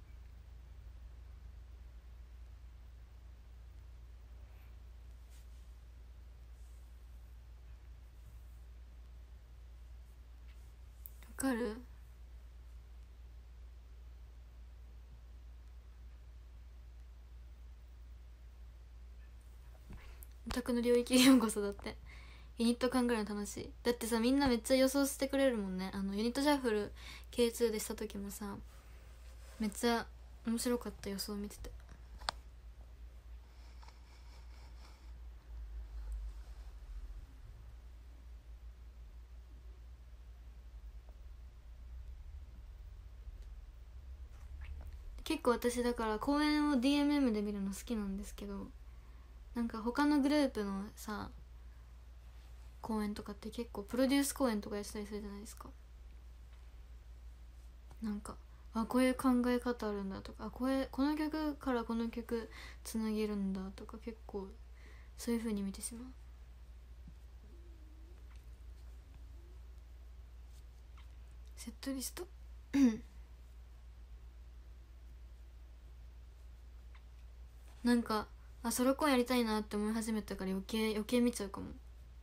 わかる？オタクの領域へようこそ。だってユニット考えるの楽しい。だってさ、みんなめっちゃ予想してくれるもんね。ユニットシャッフル K2 でした時もさ、めっちゃ面白かった。予想見てて。 結構私だから公演を DMM で見るの好きなんですけど、なんか他のグループのさ公演とかって結構プロデュース公演とかやってたりするじゃないですか。なんかこういう考え方あるんだとか、この曲からこの曲つなげるんだとか、結構そういう風に見てしまう。セットリストなんかソロコンやりたいなって思い始めたから余計見ちゃうかも。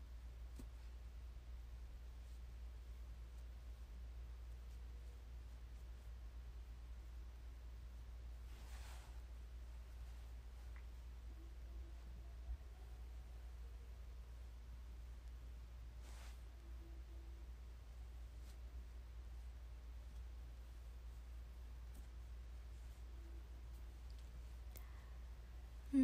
うん。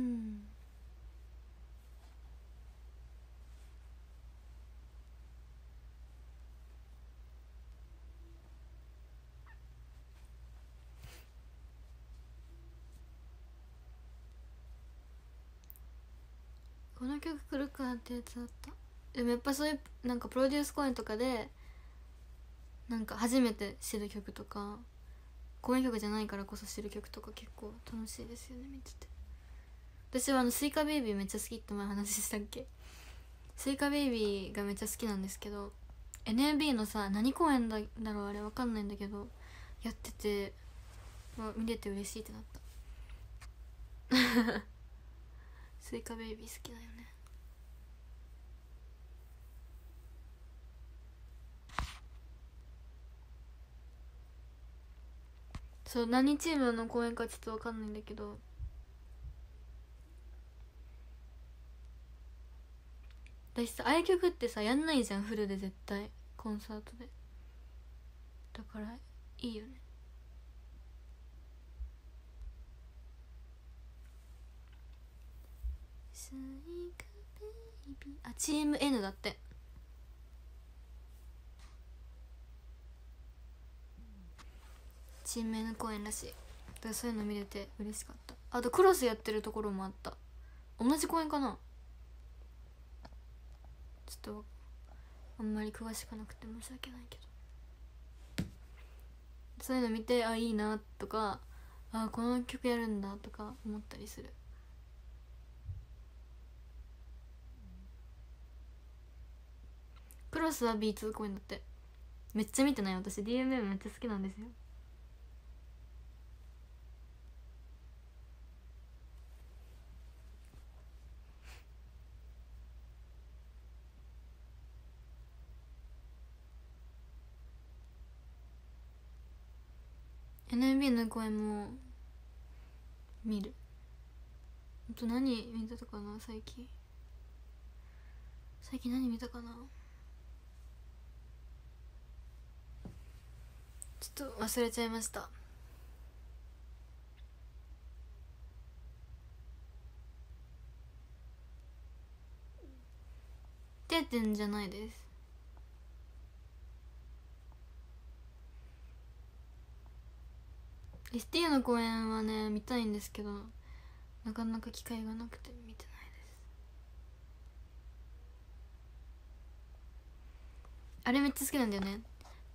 この曲来るかってやつあった。でもやっぱそういうなんかプロデュース公演とかでなんか初めて知る曲とか、公演曲じゃないからこそ知る曲とか結構楽しいですよね、見てて。私はスイカベイビーめっちゃ好きって前話したっけ。スイカベイビーがめっちゃ好きなんですけど、 NMB のさ何公演だろうあれわかんないんだけど、やってて、見れて嬉しいってなったスイカベイビー好きだよね。そう、何チームの公演かちょっとわかんないんだけど、私さああいう曲ってさやんないじゃんフルで絶対コンサートで。だからいいよね。スイカベイビー、チーム N だって。チーム N 公演らしい。だからそういうの見れて嬉しかった。あとクロスやってるところもあった。同じ公演かな、ちょっとあんまり詳しくなくて申し訳ないけど、そういうの見ていいなとか、この曲やるんだとか思ったりする。クロスは B2 公演だって。めっちゃ見てない。私 DMM めっちゃ好きなんですよ。NMB の公演も見る。あと何見たかな、最近何見たかな、ちょっと忘れちゃいました。定点じゃないです。STU の公演はね見たいんですけど、なかなか機会がなくて見てないです。あれめっちゃ好きなんだよね。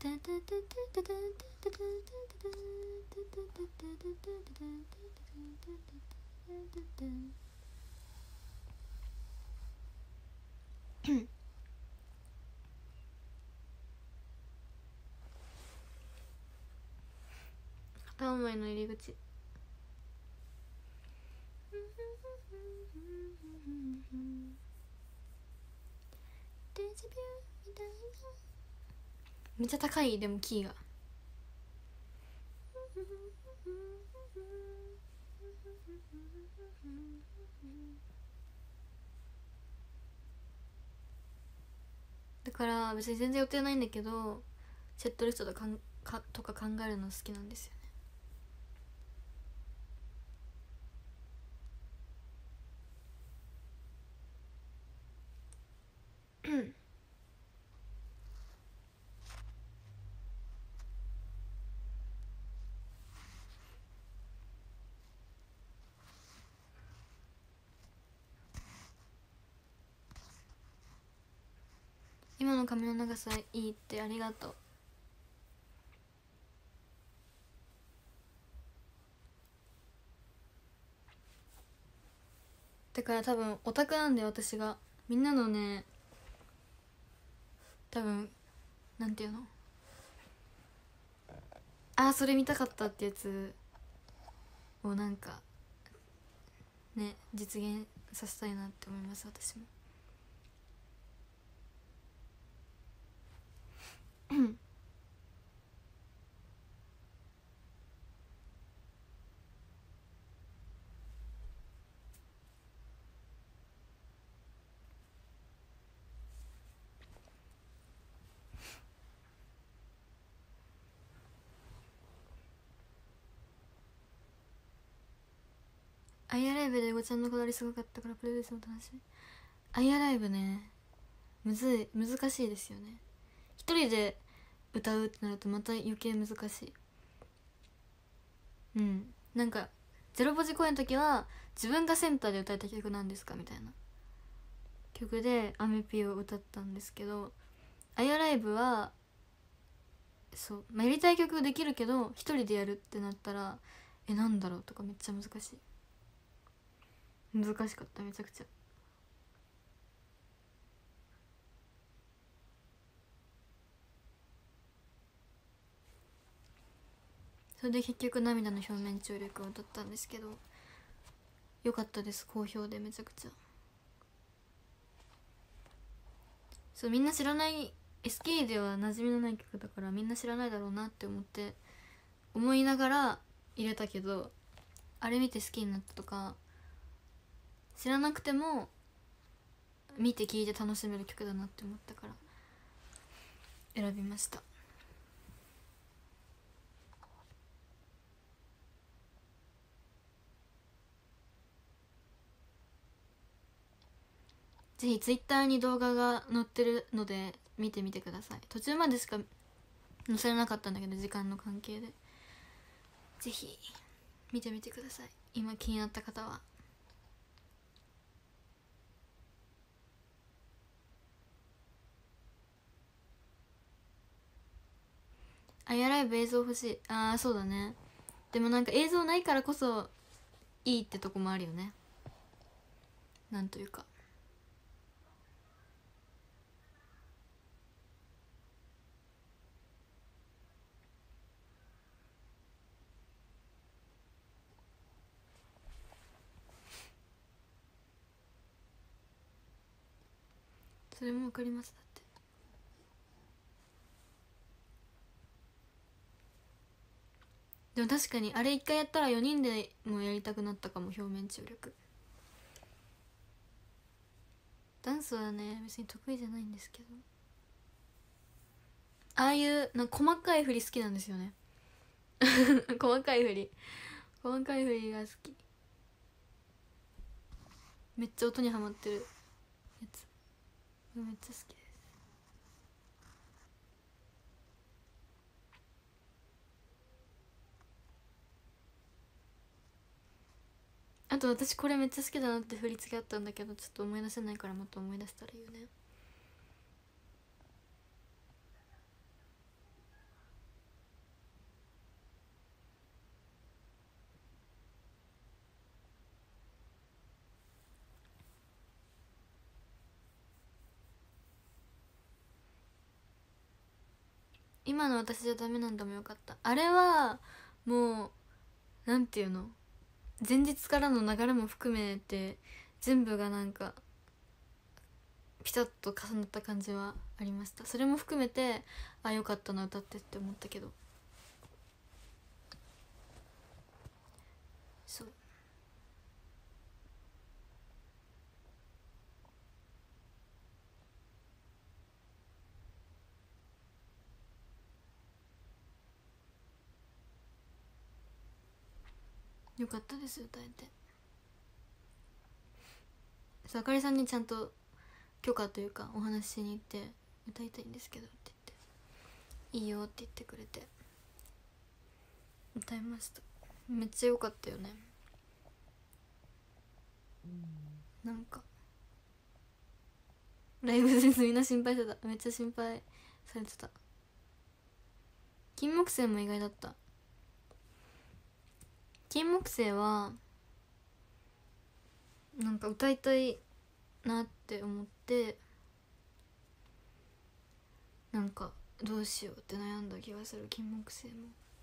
片思いの入り口。めっちゃ高い、でもキーがだから別に全然予定ないんだけど、セットリストとか考えるの好きなんですよね今の髪の長さいいってありがとう。だから多分オタクなんだよ私が。みんなのね多分なんていうの、ああそれ見たかったってやつをなんかね実現させたいなって思います私も。アイアライブでエゴちゃんのこだわりすごかったからプロデュースも楽しみ。アイアライブね難しいですよね。一人で歌うってなるとまた余計難しい。なんかゼロポジ公演の時は自分がセンターで歌えた曲なんですかみたいな曲でアメピを歌ったんですけど、アイアライブはそう、やりたい曲できるけど一人でやるってなったらなんだろうとかめっちゃ難しかっためちゃくちゃ。それで結局涙の表面張力を歌ったんですけどよかったです、好評でめちゃくちゃ。そうみんな知らない SK では馴染みのない曲だからみんな知らないだろうなって思いながら入れたけど、あれ見て好きになったとか知らなくても見て聴いて楽しめる曲だなって思ったから選びました。ぜひツイッターに動画が載ってるので見てみてください。途中までしか載せれなかったんだけど時間の関係で、ぜひ見てみてください今気になった方は。アイアライブ映像欲しい。ああそうだね。でもなんか映像ないからこそいいってとこもあるよね。なんというかそれもわかります。だってでも確かにあれ一回やったら4人でもやりたくなったかも。表面張力ダンスはね別に得意じゃないんですけど、ああいうなんか細かい振り好きなんですよね細かい振りが好き。めっちゃ音にはまってるやつめっちゃ好きです。あと私これめっちゃ好きだなって振り付けあったんだけどちょっと思い出せないからまた思い出したらいいよね。今の私じゃダメなんだもよかった。あれはもうなんていうの、前日からの流れも含めて全部がなんかピタッと重なった感じはありました。それも含めてあよかったな歌ってって思ったけど、そうよかったです歌えて。そうあかりさんにちゃんと許可というかお話ししに行って歌いたいんですけどって言っていいよって言ってくれて歌いました。めっちゃ良かったよね。なんかライブセンスみんな心配してた。めっちゃ心配されてた。金木犀も意外だった。金木犀はなんか歌いたいなって思って、なんかどうしようって悩んだ気がする。金木犀も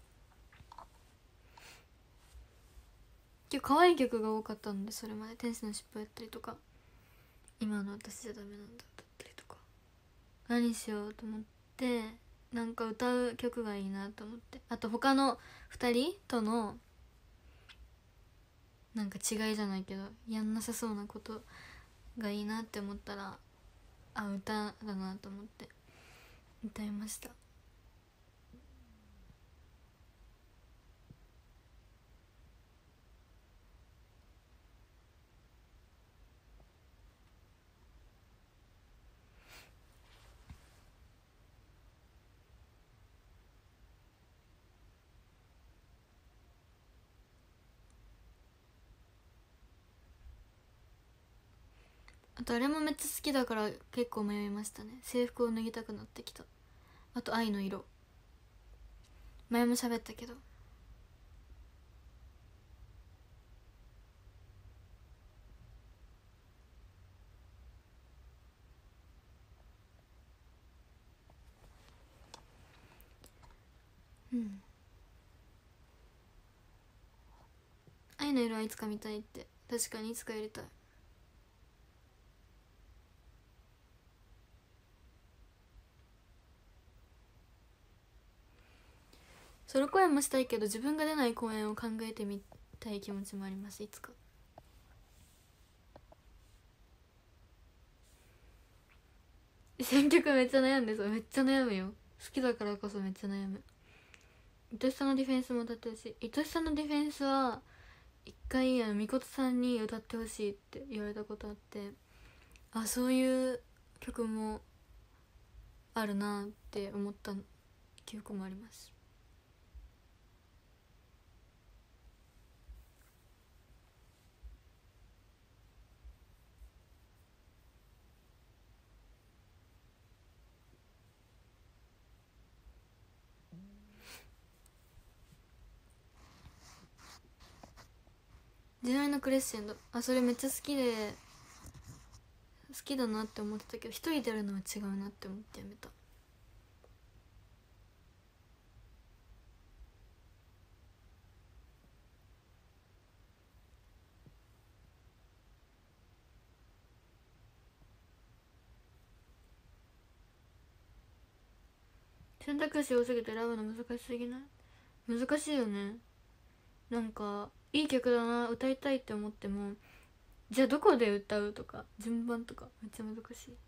結構可愛い曲が多かったんで、それまで天使の尻尾やったりとか、今の私じゃダメなんだだったりとか、何しようと思って、なんか歌う曲がいいなと思って、あと他の2人とのなんか違いじゃないけどやんなさそうなことがいいなって思ったら、あ、歌だなと思って歌いました。あとあれもめっちゃ好きだから結構迷いましたね。制服を脱ぎたくなってきた。あと愛の色、前も喋ったけど、うん、愛の色はいつか見たいって、確かにいつかやりたい。ソロ公演もしたいけど自分が出ない公演を考えてみたい気持ちもあります、いつか。選曲めっちゃ悩んでそう、めっちゃ悩むよ。好きだからこそめっちゃ悩む。愛しさのディフェンスも歌ってほしい。愛しさのディフェンスは一回みことさんに歌ってほしいって言われたことあって、あ、そういう曲もあるなって思った記憶もあります。時代のクレッシェンド、あ、それめっちゃ好きで好きだなって思ってたけど、一人でやるのは違うなって思ってやめた。選択肢多すぎて選ぶの難しすぎない？難しいよね。なんかいい曲だな、歌いたいって思っても、じゃあどこで歌うとか順番とかめっちゃ難しい。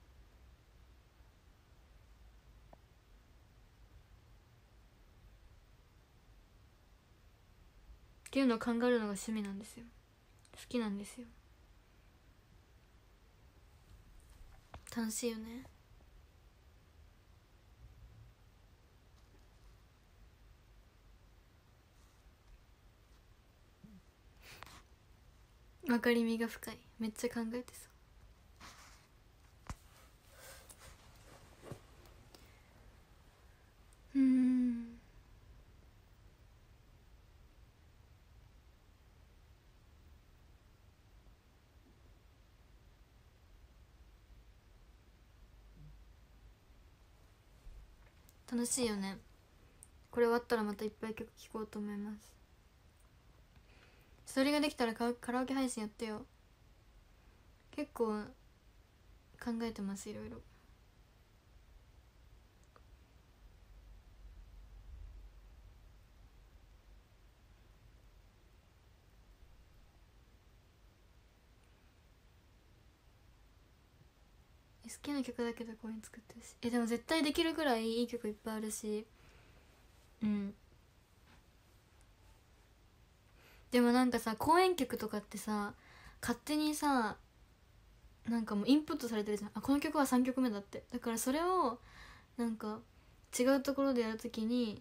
っていうのを考えるのが趣味なんですよ。好きなんですよ。楽しいよね。分かりみが深い。めっちゃ考えてさ。楽しいよね。これ終わったらまたいっぱい曲聴こうと思います。それができたらカラオケ配信やってよ。結構考えてます、いろいろ。好きな曲だけどこういうの作ってほしい。でも絶対できるくらいいい曲いっぱいあるし。うん。でもなんかさ、公演曲とかってさ、勝手にさ、なんかもうインプットされてるじゃん。あ、この曲は3曲目だって。だからそれをなんか違うところでやるときに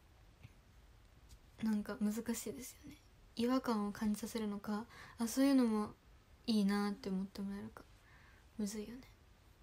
なんか難しいですよね。違和感を感じさせるのか、あ、そういうのもいいなって思ってもらえるか、むずいよね。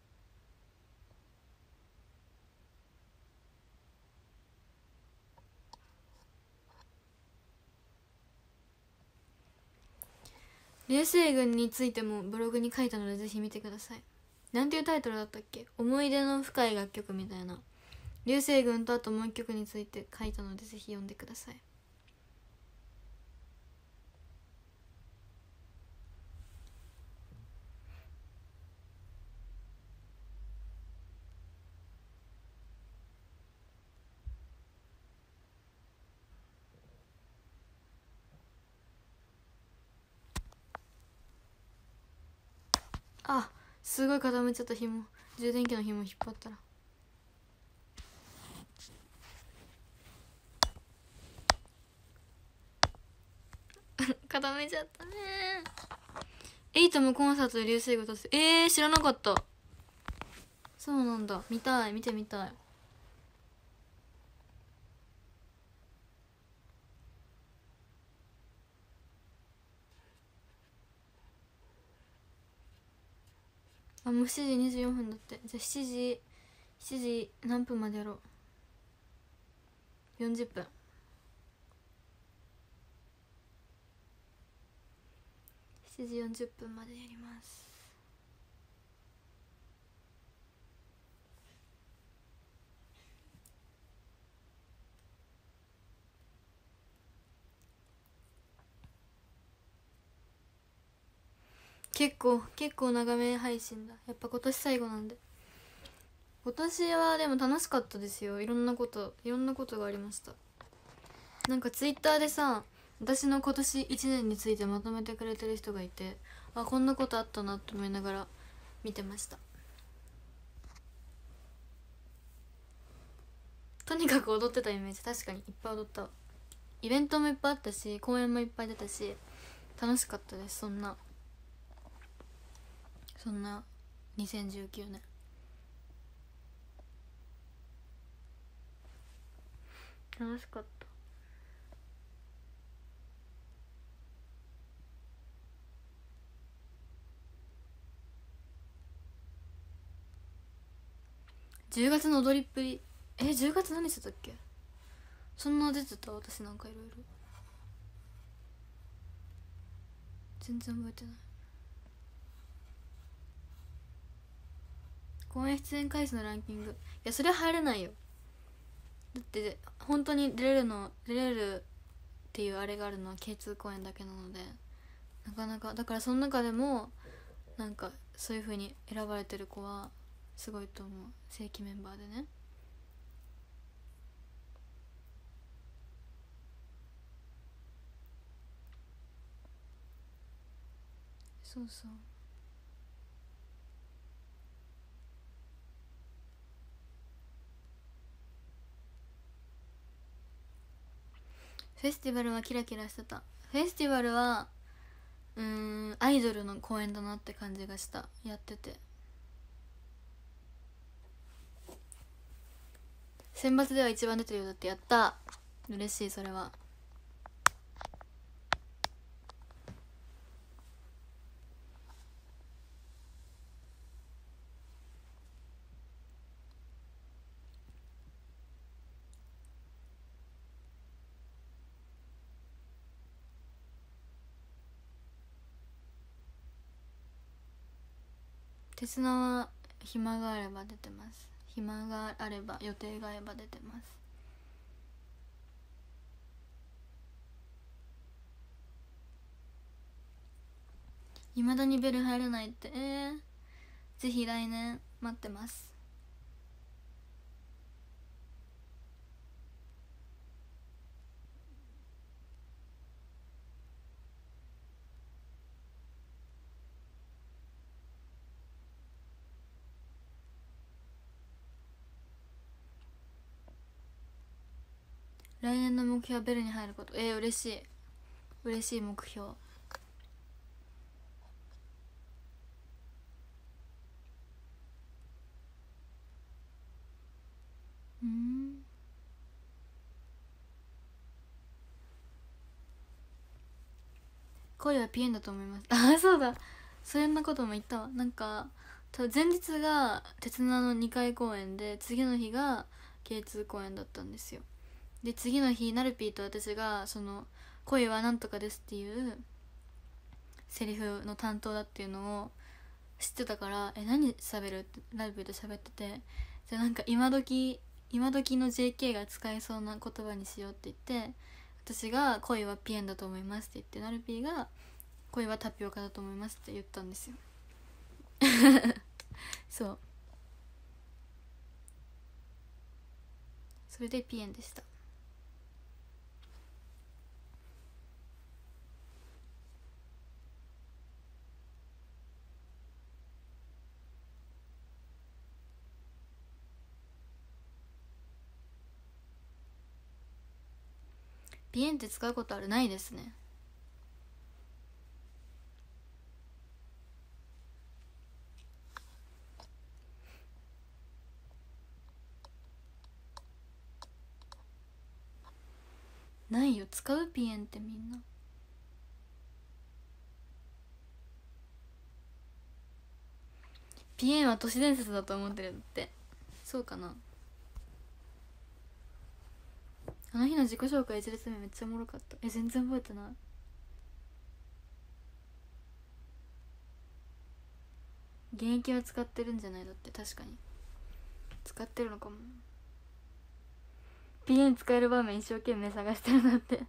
流星群についてもブログに書いたのでぜひ見てください。なんていうタイトルだったっけ、思い出の深い楽曲みたいな。流星群とあともう一曲について書いたのでぜひ読んでください。あ、すごい傾いちゃった。紐、充電器の紐引っ張ったら傾いちゃったね。エイトもコンサートで流星群立つ。知らなかった。そうなんだ。見たい、見てみたい。あ、もう7時24分だって。じゃあ7時何分までやろう。40分。7時40分までやります。結構長め配信だ。やっぱ今年最後なんで。今年はでも楽しかったですよ。いろんなことがありました。なんかツイッターでさ、私の今年1年についてまとめてくれてる人がいて、あ、こんなことあったなって思いながら見てました。とにかく踊ってたイメージ。確かにいっぱい踊ったわ。イベントもいっぱいあったし、公演もいっぱい出たし、楽しかったです。そんな2019年。楽しかった。10月の踊りっぷり、10月何してたっけ。そんな出てた私。なんかいろいろ全然覚えてない。公演出演回数のランキング、いやそれは入れないよ。だって本当に出れるっていうあれがあるのは K2 公演だけなので、なかなか。だからその中でもなんかそういう風に選ばれてる子はすごいと思う。正規メンバーでね。そうそう。フェスティバルはキラキラしてた。フェスティバルはアイドルの公演だなって感じがした。やってて選抜では一番出てるようだって。やった、嬉しい。それは鉄菜は暇があれば出てます。暇があれば、予定があれば出てます。いまだにベル入れないって。ぜひ来年待ってます。来年の目標はベルに入ること。嬉しい、嬉しい目標。声はピエンだと思います。あ、そうだ、そんなことも言ったわ。なんか前日が鉄菜の2回公演で、次の日が K2 公演だったんですよ。で次の日ナルピーと私がその「恋はなんとかです」っていうセリフの担当だっていうのを知ってたから「何喋る?」ってライブで喋ってて、じゃあなんか今時の JK が使えそうな言葉にしようって言って、私が「恋はピエンだと思います」って言って、ナルピーが「恋はタピオカだと思います」って言ったんですよそう、それでピエンでした。ピエンって使うことある？ないですね。ないよ、使う？ピエンってみんな。ピエンは都市伝説だと思ってるって。そうかな。あの日の自己紹介1列目めっちゃおもろかった。全然覚えてない。現役は使ってるんじゃない？だって確かに使ってるのかも。ピエン使える場面一生懸命探してるなって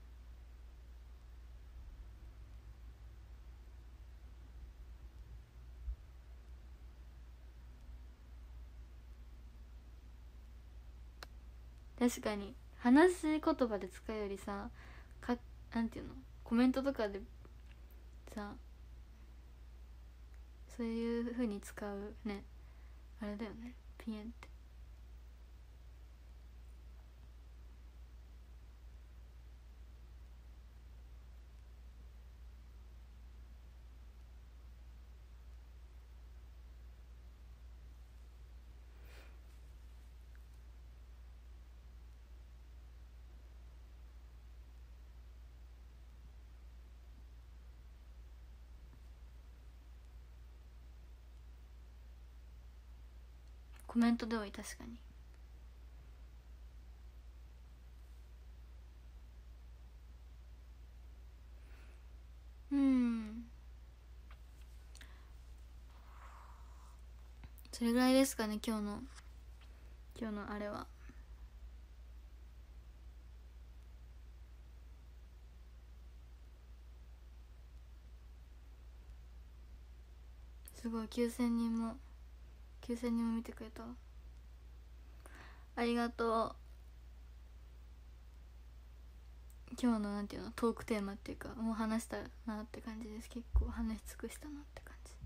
確かに話し言葉で使うよりさ、なんていうの、コメントとかでさ、そういう風に使うね、あれだよね、ピエンって。コメントで多い、確かに。それぐらいですかね、今日のあれは。すごい、9000人も見てくれた。ありがとう。今日のなんていうの、トークテーマっていうか、もう話したなって感じです。結構話し尽くしたなって感じ。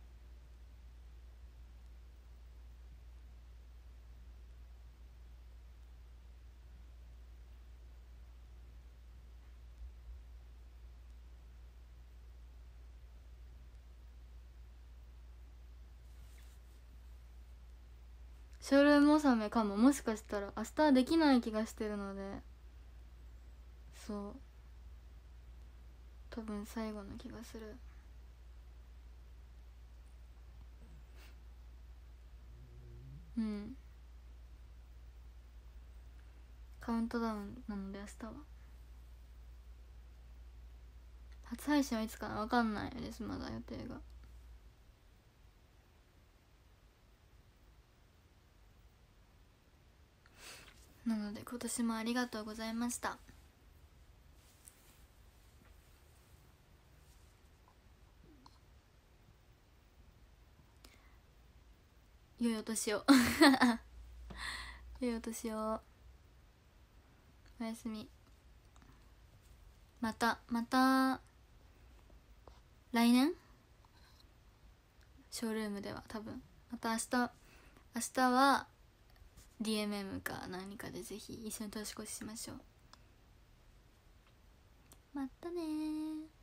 ショールーム納めかも。もしかしたら明日はできない気がしてるので、そう、多分最後の気がする。カウントダウンなので明日は。初配信はいつかな、分かんないです、まだ予定が。なので今年もありがとうございました。良いお年を良いお年を。おやすみ。また来年ショールームでは多分また明日は DMM か何かでぜひ一緒に年越ししましょう。またね。